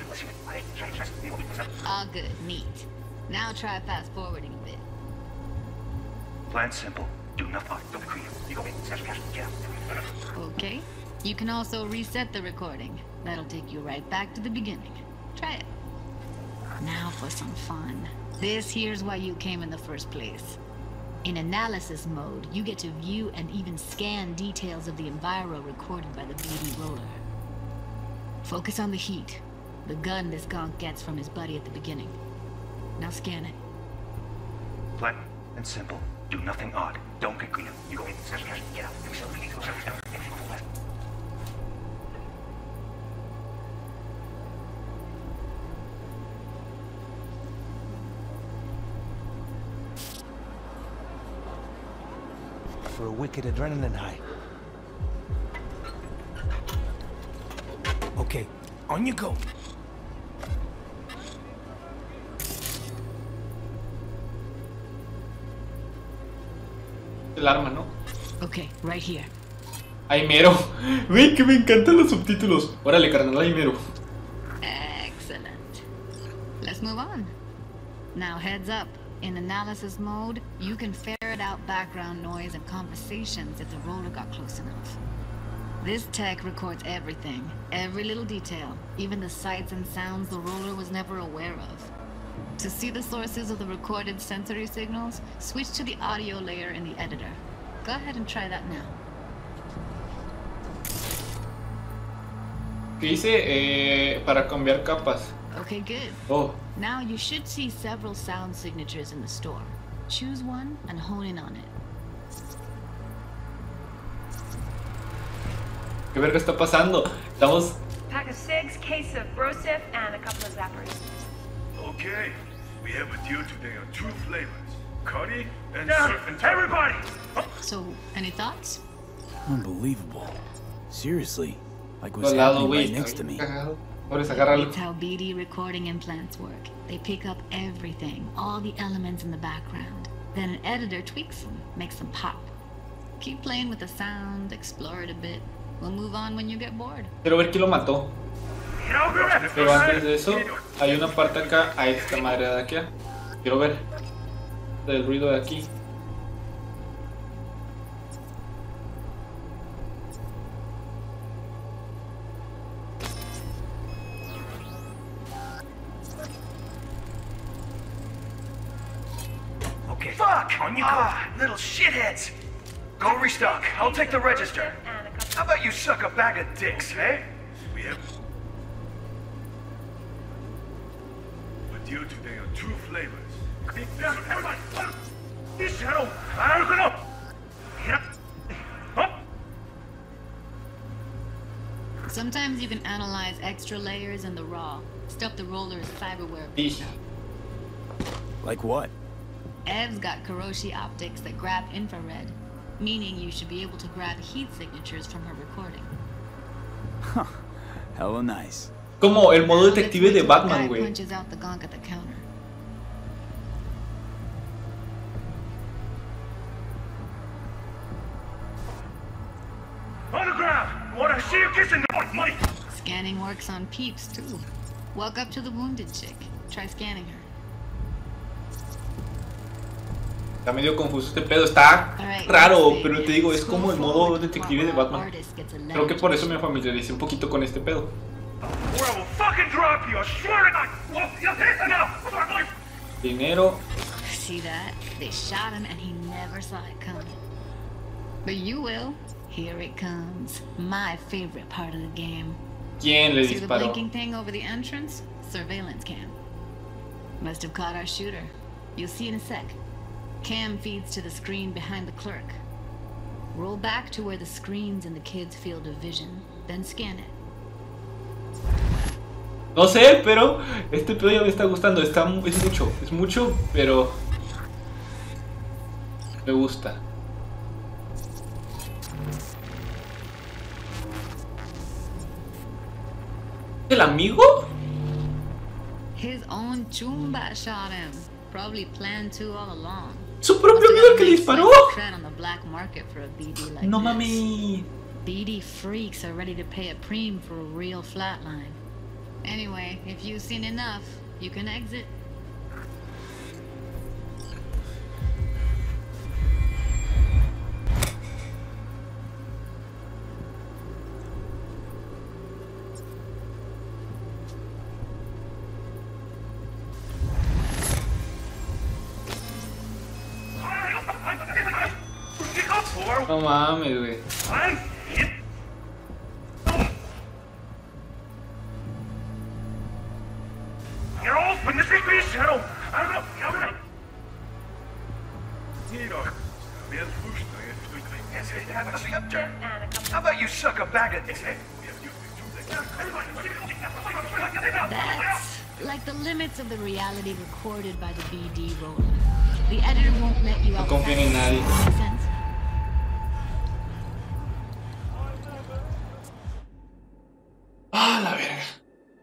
Ah, good. Neat. Now try fast forwarding a bit. Plan simple. Do nothing odd. Don't get creative. You go in, snatch the cash, get out. Okay. You can also reset the recording. That'll take you right back to the beginning. Try it. Now for some fun. This here's why you came in the first place. In analysis mode, you get to view and even scan details of the enviro recorded by the B D Roller. Focus on the heat, the gun this gonk gets from his buddy at the beginning. Now scan it. Plan and simple. Do nothing odd. Don't get creative. You go in, snatch the cash, get out. And we sell the B D to those psycho freaks from the studio. for a wicked adrenaline high. Okay, on you go. El arma, ¿no? Okay, right here. Ahí mero. Güey, que me encantan los subtítulos. Órale, carnal, ahí mero. Excellent. Let's move on. Now heads up. In analysis mode, you can ferret out background noise and conversations if the roller got close enough. This tech records everything, every little detail, even the sights and sounds the roller was never aware of. To see the sources of the recorded sensory signals, switch to the audio layer in the editor. Go ahead and try that now. ¿Qué dice? Eh, para cambiar capas. Okay, good. Oh. Now you should see several sound signatures in the store. Choose one and hone in on it. ¿Qué verga está pasando? Estamos... Pack of cigs, case of Brosif, and a couple of zappers. Okay, we have a deal today on two flavors. Cuddy and surf and everybody! So, any thoughts? Unbelievable. Seriously. Like what's Lado, happening güey, right next to me. It's how B D recording implants work. They pick up everything, all the elements in the background. Then an editor tweaks them, makes them pop. Keep playing with the sound, explore it a bit. We'll move on when you get bored. Quiero ver quién lo mató. Pero antes de eso, hay una parte acá, a esta madre de aquí. Quiero ver el ruido de aquí. Okay. Fuck! On you go. Ah, little shitheads! Go restock. I'll take the register. How about you suck a bag of dicks, eh? We have a deal today on two flavors. Everybody! This shadow! I'm gonna... Sometimes you can analyze extra layers in the raw. Stuff the roller's fiberware. Like what? Ev's got Kiroshi optics that grab infrared, meaning you should be able to grab heat signatures from her recording. Huh. Hella nice. Como el modo detective de Batman, güey. Punches out the gong at the counter. On the ground! Wanna see you kissing the money? Scanning works on peeps too. Walk up to the wounded chick. Try scanning her. Está medio confuso este pedo, está raro, pero te digo, es como el modo detective de Batman. Creo que por eso me familiaricé un poquito con este pedo. Dinero. See that? They shot him and he never saw it coming. But you will. Here it comes. My favorite part of the game. ¿Quién le See the disparó? blinking thing over the entrance? Surveillance cam. Must have caught our shooter. You'll see in a sec. Cam feeds to the screen behind the clerk. Roll back to where the screen's in the kid's field of vision, then scan it. No sé, pero este pedo ya me está gustando. Está, es mucho, es mucho, pero me gusta. ¿El amigo? His own chumba shot him. Probably planned to all along. Su propio amigo el que le disparó. On the black market for a B D like No this. mami. B D freaks are ready to pay a preem for a real flatline. Anyway, if you've seen enough, you can exit. No mames, güey. How about you suck a bag of dicks? That's like the limits of the reality recorded by the B D roller. The editor won't let you No out. confíen en nadie.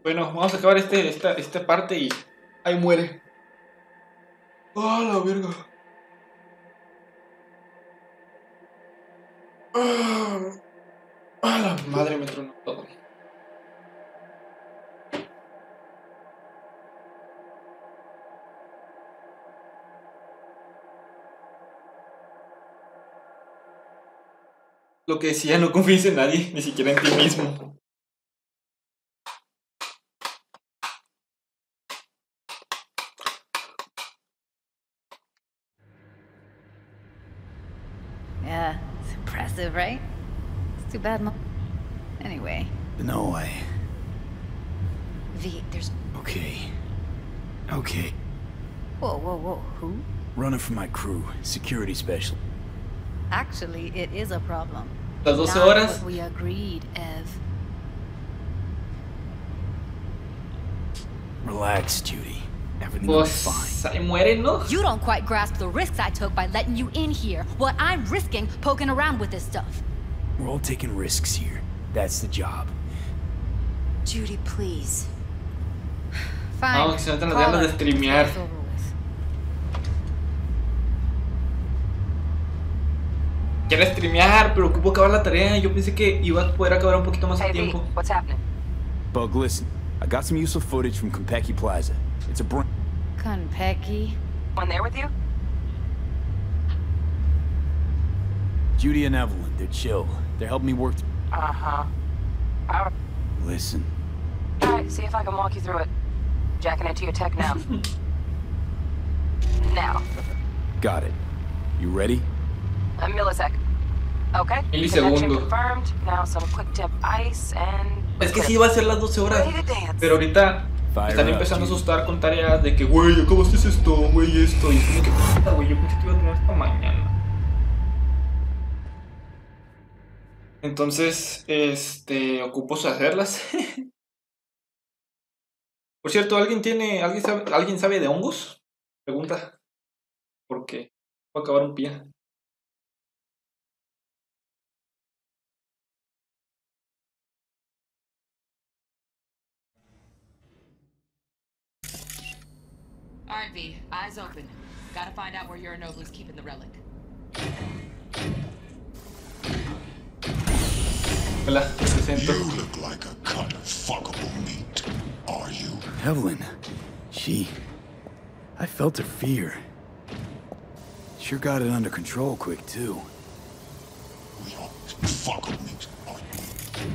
Bueno, vamos a acabar este, esta, esta parte y ahí muere. ¡Ah, la verga! ¡Ah, ah la madre! Me tronó todo. Lo que decía, no confíes en nadie, ni siquiera en ti mismo. Yeah, it's impressive, right? It's too bad, Mo. Anyway. No way. V, there's... Okay. Okay. Whoa, whoa, whoa. Who? Running for my crew. Security special. Actually, it is a problem. Las doce Not horas. what we agreed, Ev. Relax, Judy. Everything will be fine. Pues ahí mueren, ¿no? You don't quite grasp the risks I took by letting you in here. What I'm risking poking around with this stuff. We're all taking risks here. That's the job. Judy, please. Fine. Vamos, que se metan las ganas de streamear. Quiero streamear, pero ocupo acabar la tarea. Yo pensé que iba a poder acabar un poquito más a tiempo. What's happening? Bug, listen. I got some useful footage from Konpeki Plaza. It's a br- Konpeki? One there with you? Judy and Evelyn, they're chill. They're helping me work. Uh-huh. Alright. Listen. Alright, see if I can walk you through it. Jacking into your tech now. Now. Got it. You ready? A millisec. Okay. Milisegundo. Connection confirmed. Now some quick tip ice and... Es que sí iba a ser las doce horas. Pero ahorita están empezando a asustar con tareas de que, güey, ¿acabaste esto? Güey, esto. Y es como que, puta, güey, yo pensé que iba a tener esta mañana. Entonces, este, ocupo hacerlas. Por cierto, ¿alguien tiene, alguien sabe, alguien sabe de hongos? Pregunta. Porque voy a acabar un pie. Alright, V. Eyes open. Gotta find out where Uranoglu's keeping the relic. Hola, te presento. You look like a cut of fuckable meat, are you? Evelyn. She... I felt her fear. Sure got it under control quick, too. We are fuckable meat, are you?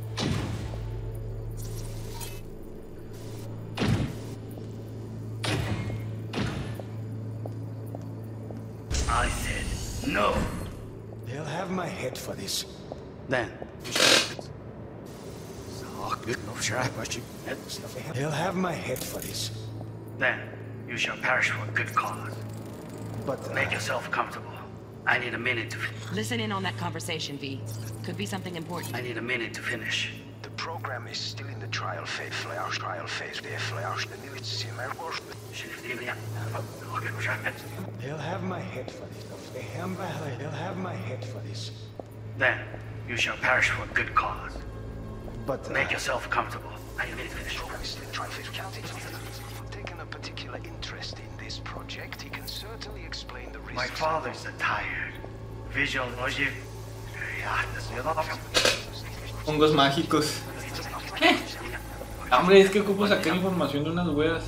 I said no. They'll have my head for this. Then you should. They'll have my head for this. Then you shall perish for a good cause. But uh, make yourself comfortable. I need a minute to. Listen in on that conversation, V. Could be something important. I need a minute to finish. The program is still in the trial phase. Trial phase. They'll have my head for this. They'll have my head for this. Then you shall perish for a good cause. But uh, make yourself comfortable. I need a minute to finish. The program is still in trial phase. Taken a particular interest in this project, he can certainly explain the risks. My father's a tired visual logic. Hongos mágicos. ¿Qué? Hombre, es que ocupo sacar información de unas weas.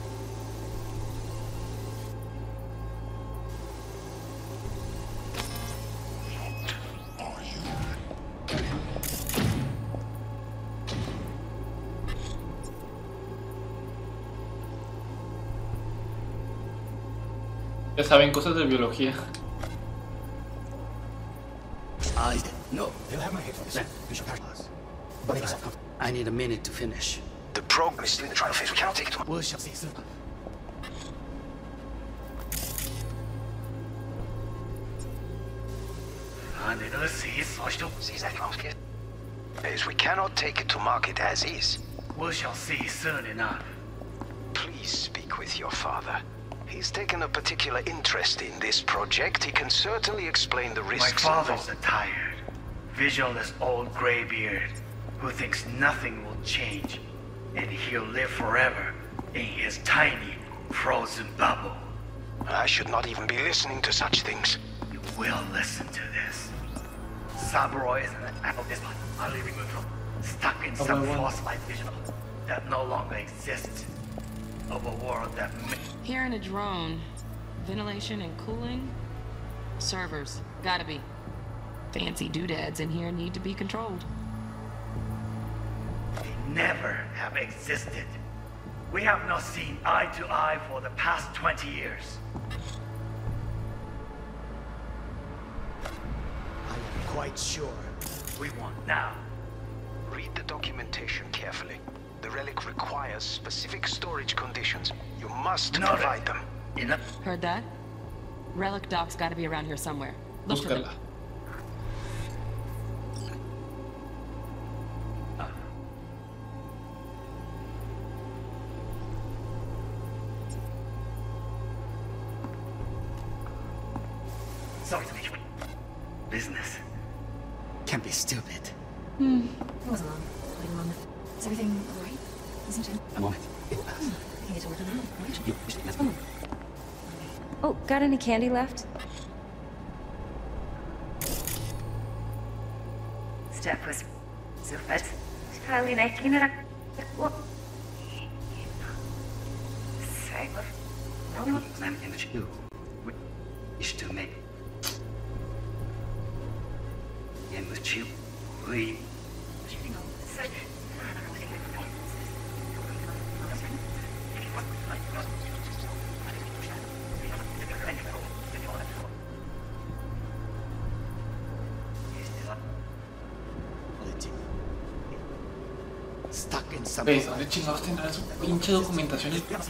Ya saben, cosas de biología. I no. They'll have my head for this. You shall perish. But I need a minute to finish. The program is still in the trial phase. We cannot take it to. We shall see soon. As we cannot take it to market as is. We shall see soon enough. Please speak with your father. He's taken a particular interest in this project. He can certainly explain the risks. My father's a tired, visionless old graybeard who thinks nothing will change. and he'll live forever in his tiny, frozen bubble. I should not even be listening to such things. You will listen to this. Saburo is an adult, utterly removed from, stuck in some false light vision that no longer exists. Of a world that... Here in a drone, ventilation and cooling, servers, gotta be. Fancy doodads in here need to be controlled. They never have existed. We have not seen eye to eye for the past twenty years. I am quite sure we want now. Read the documentation carefully. The relic requires specific storage conditions. You must no, provide them. Enough. Heard that? Relic doc's gotta be around here somewhere. Look for them. Sorry to make you... Business. Can't be stupid. Hmm. It wasn't long. Wait a moment. Is everything alright? Isn't it? A moment. I can get to work on that. Right? Oh, got any candy left? Step was so fast. Probably making it up. What? Say what? No, no. I'm in the shoe. We should make. In the shoe. We. ¿Ves? ¿Dónde chingados tendrán su pinche documentación?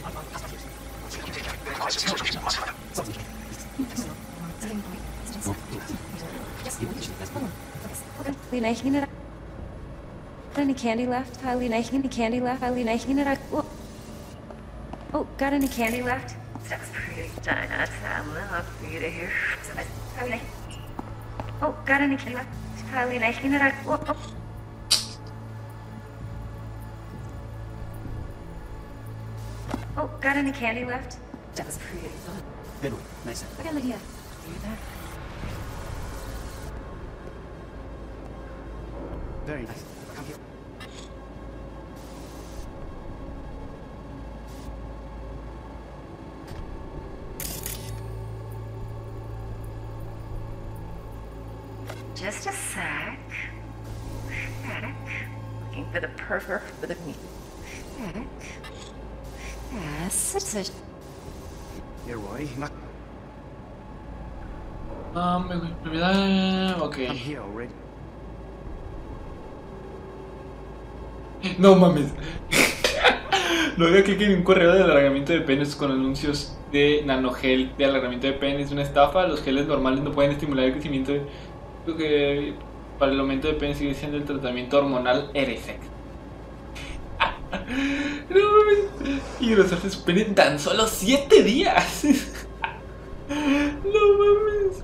Any candy left? Highly any candy left? Highly Oh, got any candy left? That's pretty done. That's I'm love for you to hear. Oh, got any candy left? Highly oh. Oh, got any candy left? That was pretty fun. Good one. Nice. I got an idea. You hear that? Very nice. Come here. Just a sec. Sec. Looking for the perfect for the meat. Sec. Yes, it's a... Here, Roy. Ah, me, me da... Ok. I'm here already. No mames. No veo clic en un correo de alargamiento de penes con anuncios de nanogel de alargamiento de penes. Una estafa. Los geles normales no pueden estimular el crecimiento de... Lo que para el aumento de penes sigue siendo el tratamiento hormonal Eresex. No mames. Y grosarse su pene en tan solo siete días. No mames.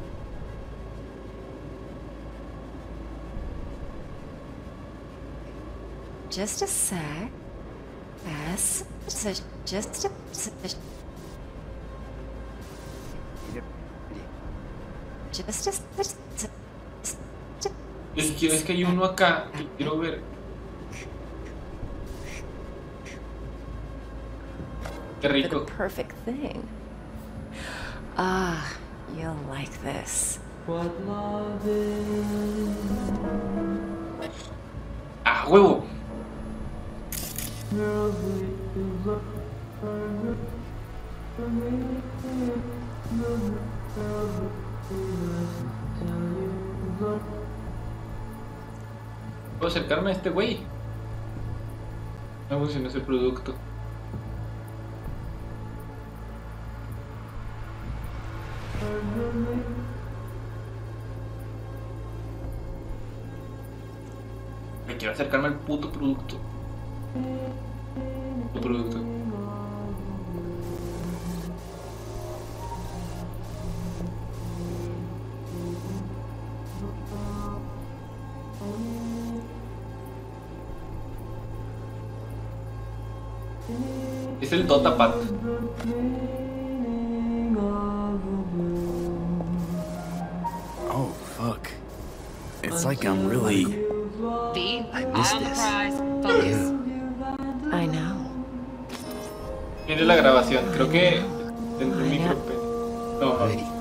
Just a sec. Yes. Just a... Just a... Just a... Es que, es que hay uno acá que quiero ver. Qué rico. The perfect thing. Ah, you'll like this. What love is. Ah, huevo. ¿Puedo acercarme a este güey? No funciona ese producto. Me quiero acercarme al puto producto. Puto producto. Es el Dotapat. Oh, fuck. It's like I'm really... V, I missed on the this. prize. Focus. I know. Mire la grabación, creo que el micro. No,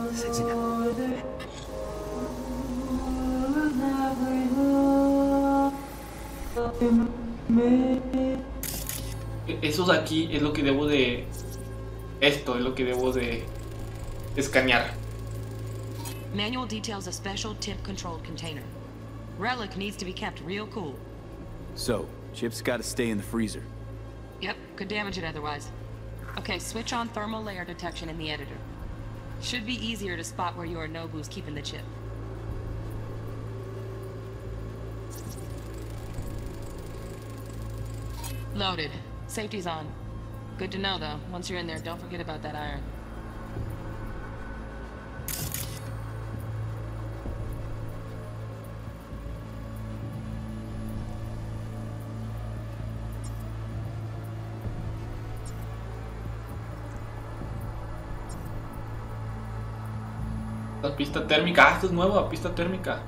eso de aquí es lo que debo de. Esto es lo que debo de escanear. Manual details a special tip-controlled container. Relic needs to be kept real cool. So, Chip's gotta stay in the freezer. Yep, could damage it otherwise. Okay, switch on thermal layer detection in the editor. Should be easier to spot where Yorinobu's keeping the chip. Loaded. Safety's on. Good to know, though. Once you're in there, don't forget about that iron. La pista térmica. Ah, esto es nuevo, la pista térmica.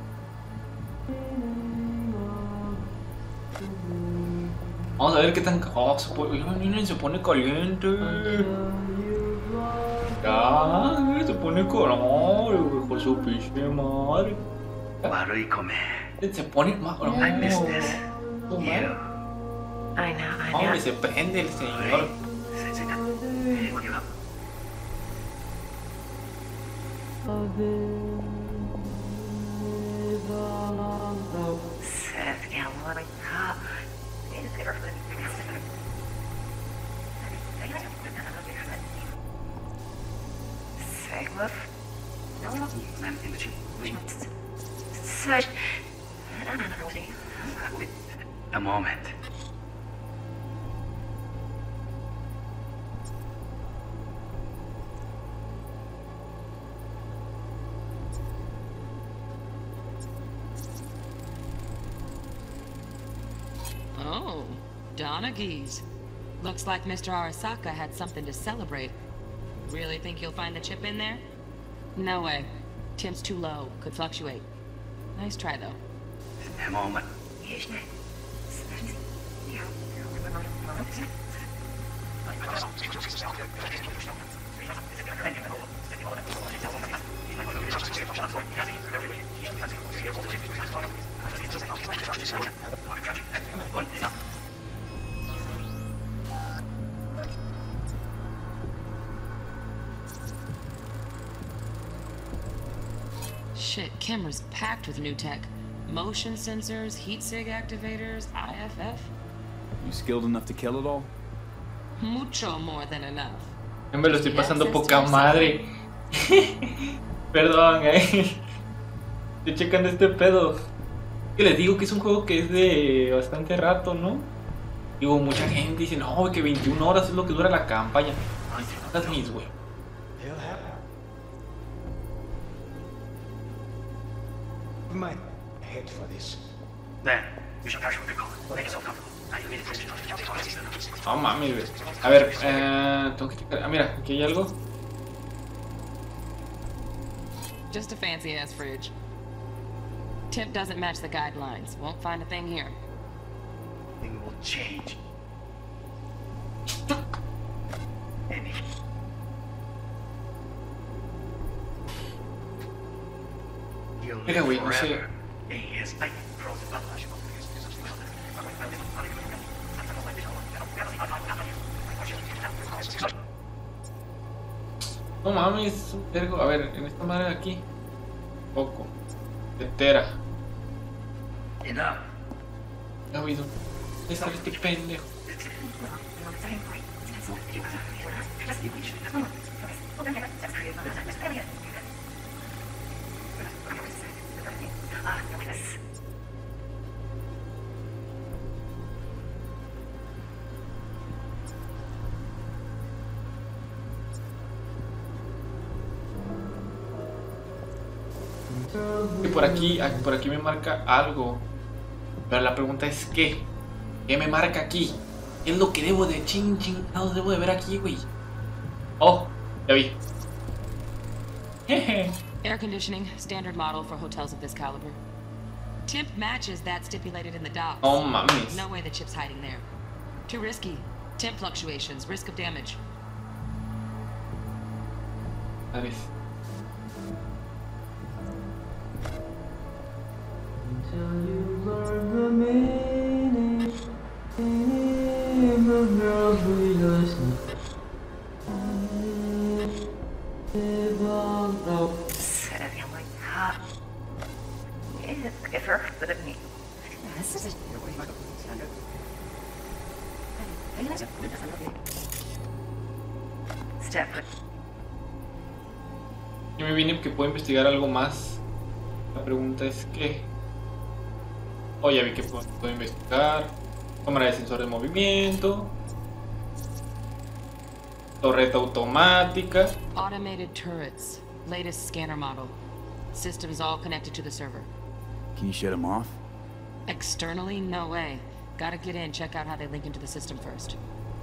Vamos a ver qué tan... Oh, se pone, miren, se pone caliente. Ya, se pone caliente, por su pinche madre. Se pone más... No, I miss this. no, You. I know, I know. hombre, se prende el señor. Seth, yeah, what a cop. Sigmund? Such. A moment. Oh, Donaghy's. Looks like Mister Arasaka had something to celebrate. Really think you'll find the chip in there? No way. Temp's too low. Could fluctuate. Nice try, though. A moment. Shit, camera's packed with new tech. Motion sensors, heat sig activators, I F F. You skilled enough to kill it all? Mucho more than enough. Me lo estoy pasando poca madre. Perdón, eh. Estoy checando este pedo. Que les digo que es un juego que es de bastante rato, ¿no? Digo, mucha gente dice, no, que veintiuna horas es lo que dura la campaña. That's mis, güey. We might head for this. Then, you should pass your recall. Make yourself comfortable. No mames, güey. A ver, eh, tengo que checar. Ah, mira, aquí hay algo. Just a fancy ass fridge. Tip doesn't match the guidelines. Won't find a thing here. Thing will change. Mira, güey, no sé. No mames, vergo. A ver, en esta madre de aquí. Poco. Tetera. Enough. Ya he oído. Ahí está este pendejo. Y por aquí, por aquí me marca algo. Pero la pregunta es ¿qué? ¿Qué me marca aquí? ¿Qué es lo que debo de ching chingados debo de ver aquí, güey? Oh, ya vi. Air conditioning, standard model for hotels of this caliber. Temp matches that stipulated in the docs. Oh, mames. No way the chip's hiding there. Too risky. Temp fluctuations, risk of damage. Nice. Until you learn the meaning of girls we listen. Serio, my God. If her could have me. This is Step. Yo me vine porque puedo investigar algo más. La pregunta es que... Oh, ya vi que puedo, puedo investigar. Cámara de sensor de movimiento. Torreta automática. Automated turrets. Latest scanner model. Systems all connected to the server. Can you shut them off? Externally? No way. Gotta get in, check out how they link into the system first.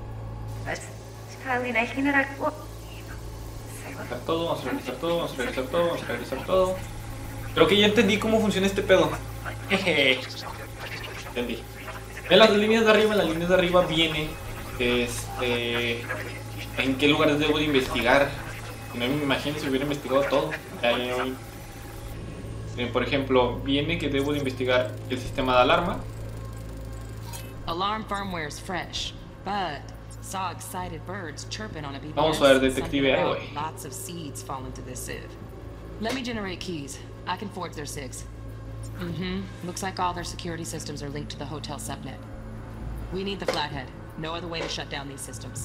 Realizar todo, vamos a realizar todo, vamos a realizar todo, vamos a realizar todo. Creo que ya entendí cómo funciona este pedo. Jeje. Entendí. En las líneas de arriba, en las líneas de arriba viene este, en qué lugares debo de investigar. No me imagino si hubiera investigado todo. Ya, ya, ya. Eh, por ejemplo, viene que debo de investigar el sistema de alarma. Alarm firmware is fresh, but saw excited birds chirping on a B B S. Vamos a ver, detective Airway. Lots of seeds fall into this sieve. Let me generate keys. I can forge their SIGs. Mm-hmm. Looks like all their security systems are linked to the hotel subnet. We need the flathead. No other way to shut down these systems.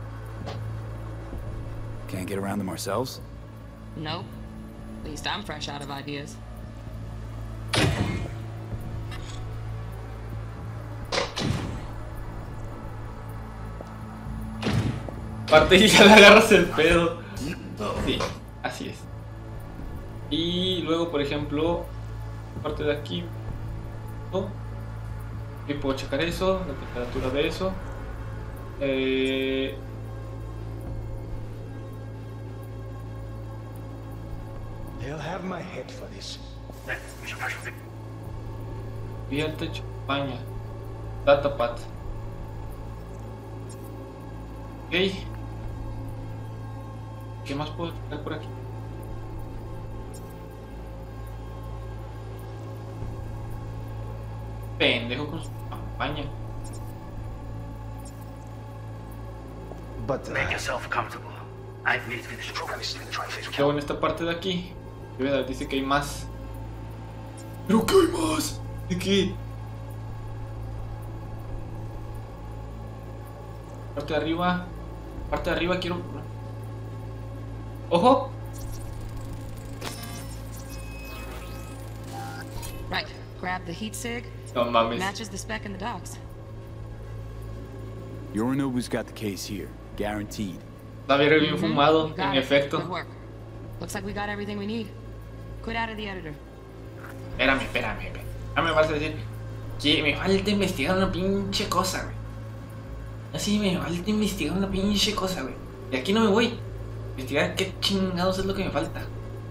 Can't get around them ourselves? Nope. At least I'm fresh out of ideas. Aparte y ya le agarras el pedo. Sí, así es. Y luego, por ejemplo, parte de aquí, ¿no? Aquí puedo checar eso, la temperatura de eso. Eh... They'll have my head for this. Abierta champaña. Datapad. Ok. ¿Qué más puedo checar por aquí? Pendejo con su campaña. But uh, make yourself comfortable. I've made finish. Luego en esta parte de aquí, dice que hay más. ¿Pero qué hay más? ¿De qué? Parte de arriba. Parte de arriba quiero. ¡Ojo! Right. Grab the heat sig. No mames. Matches the spec in the docs. Yorinobu's got the case here, guaranteed. Está bien, bien fumado, en efecto. Good work. Looks like we got everything we need. Quit out of the editor. Espérame, espérame, espérame. Ya me vas a decir que me falta investigar una pinche cosa, güey. Así me falta investigar una pinche cosa, güey. Y aquí no me voy. Investigar qué chingados es lo que me falta.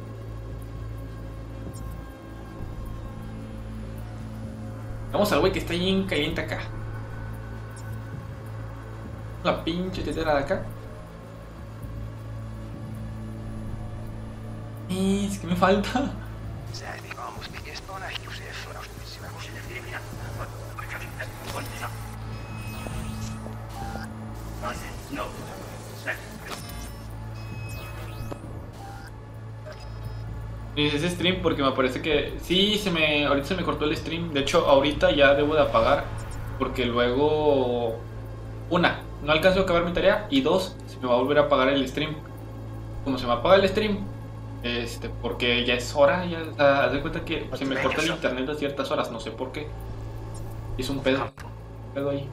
Vamos al güey que está bien caliente acá. La pinche tetera de acá. Es que me falta. Ese stream porque me parece que sí se me ahorita se me cortó el stream. De hecho ahorita ya debo de apagar porque luego una no alcanzo a acabar mi tarea y dos se me va a volver a apagar el stream. Como se me apaga el stream este porque ya es hora ya o sea, haz de cuenta que se me corta el internet a ciertas horas, no sé por qué. Es un pedo un pedo ahí.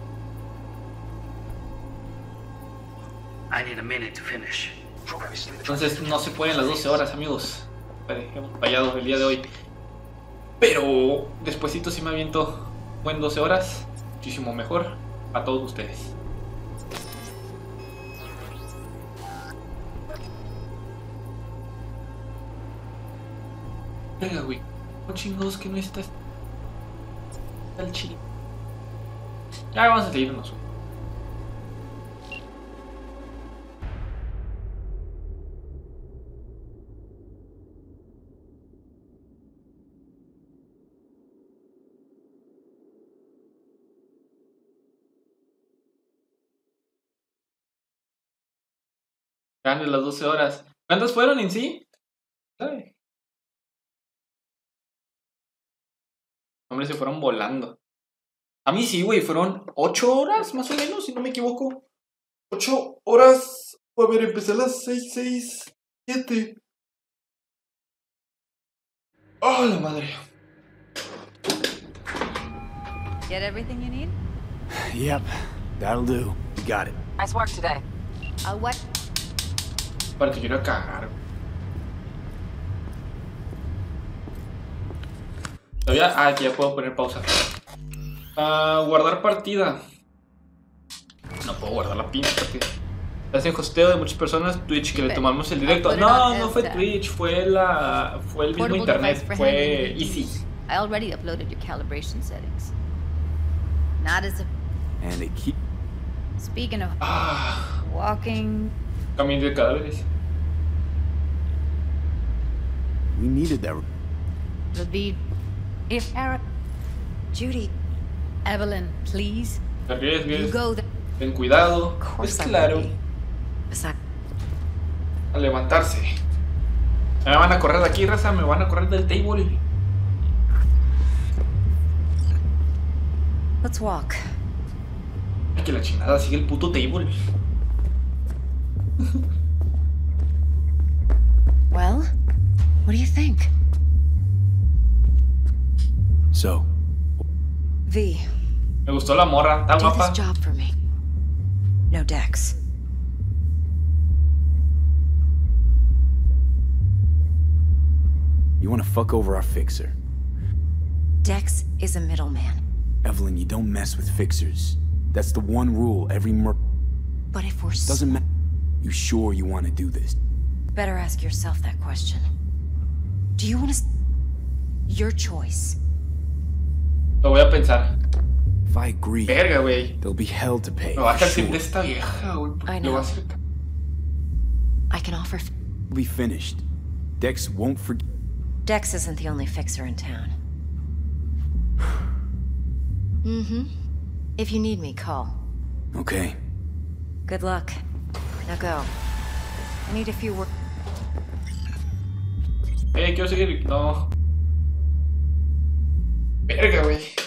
I need a minute to finish. Entonces no se pueden las doce horas, amigos. Hemos fallado el día de hoy. Pero despuesito sí me aviento buen doce horas. Muchísimo mejor. A todos ustedes. Venga, güey. No chingados que no está el chile. Ya vamos a seguirnos. Grandes las doce horas. ¿Cuántas fueron en sí? ¿Sabe? Hombre, se fueron volando. A mí sí, güey, fueron ocho horas, más o menos, si no me equivoco. ocho horas. A ver, empecé a las seis, seis, siete. ¡Oh, la madre! Get everything you need? Yep, that'll do. You got it. Nice work today. I'll what? Para que quiero cagar. Todavía. Ah, aquí ya puedo poner pausa. Uh, guardar partida. No puedo guardar la pinche partida. Hacen hosteo de muchas personas. Twitch, que le tomamos el directo. No, no fue Twitch, fue la. Fue el mismo internet. Fue Easy. I already uploaded your calibration settings. Not as a. And they keep. Speaking of walking. Camino de cadáveres. We needed that. Would be if Eric. Judy. Evelyn, please. Arriesgues. You go there. Ten cuidado. Es claro. A levantarse. Me van a correr de aquí, raza. Me van a correr del table. Let's walk. Ay, que la chingada sigue el puto table. Well, what do you think? So. V. Me gustó la morra, está do guapa. This job for me. No Dex. You want to fuck over our fixer? Dex is a middleman. Evelyn, you don't mess with fixers. That's the one rule every mur- But if we're Doesn't matter. You sure you want to do this? Better ask yourself that question. Do you want to... Your choice. Lo voy a pensar. If I agree, Verga, güey. there'll be hell to pay. Me va a for hacer sure. de esta vieja, güey. I Lo know. va a hacer. I can offer... We'll be finished. Dex won't forget. Dex isn't the only fixer in town. Mm-hmm. If you need me, call. Okay. Good luck. Now go. I need a few work. Eh, quiero seguir. No. Verga, güey.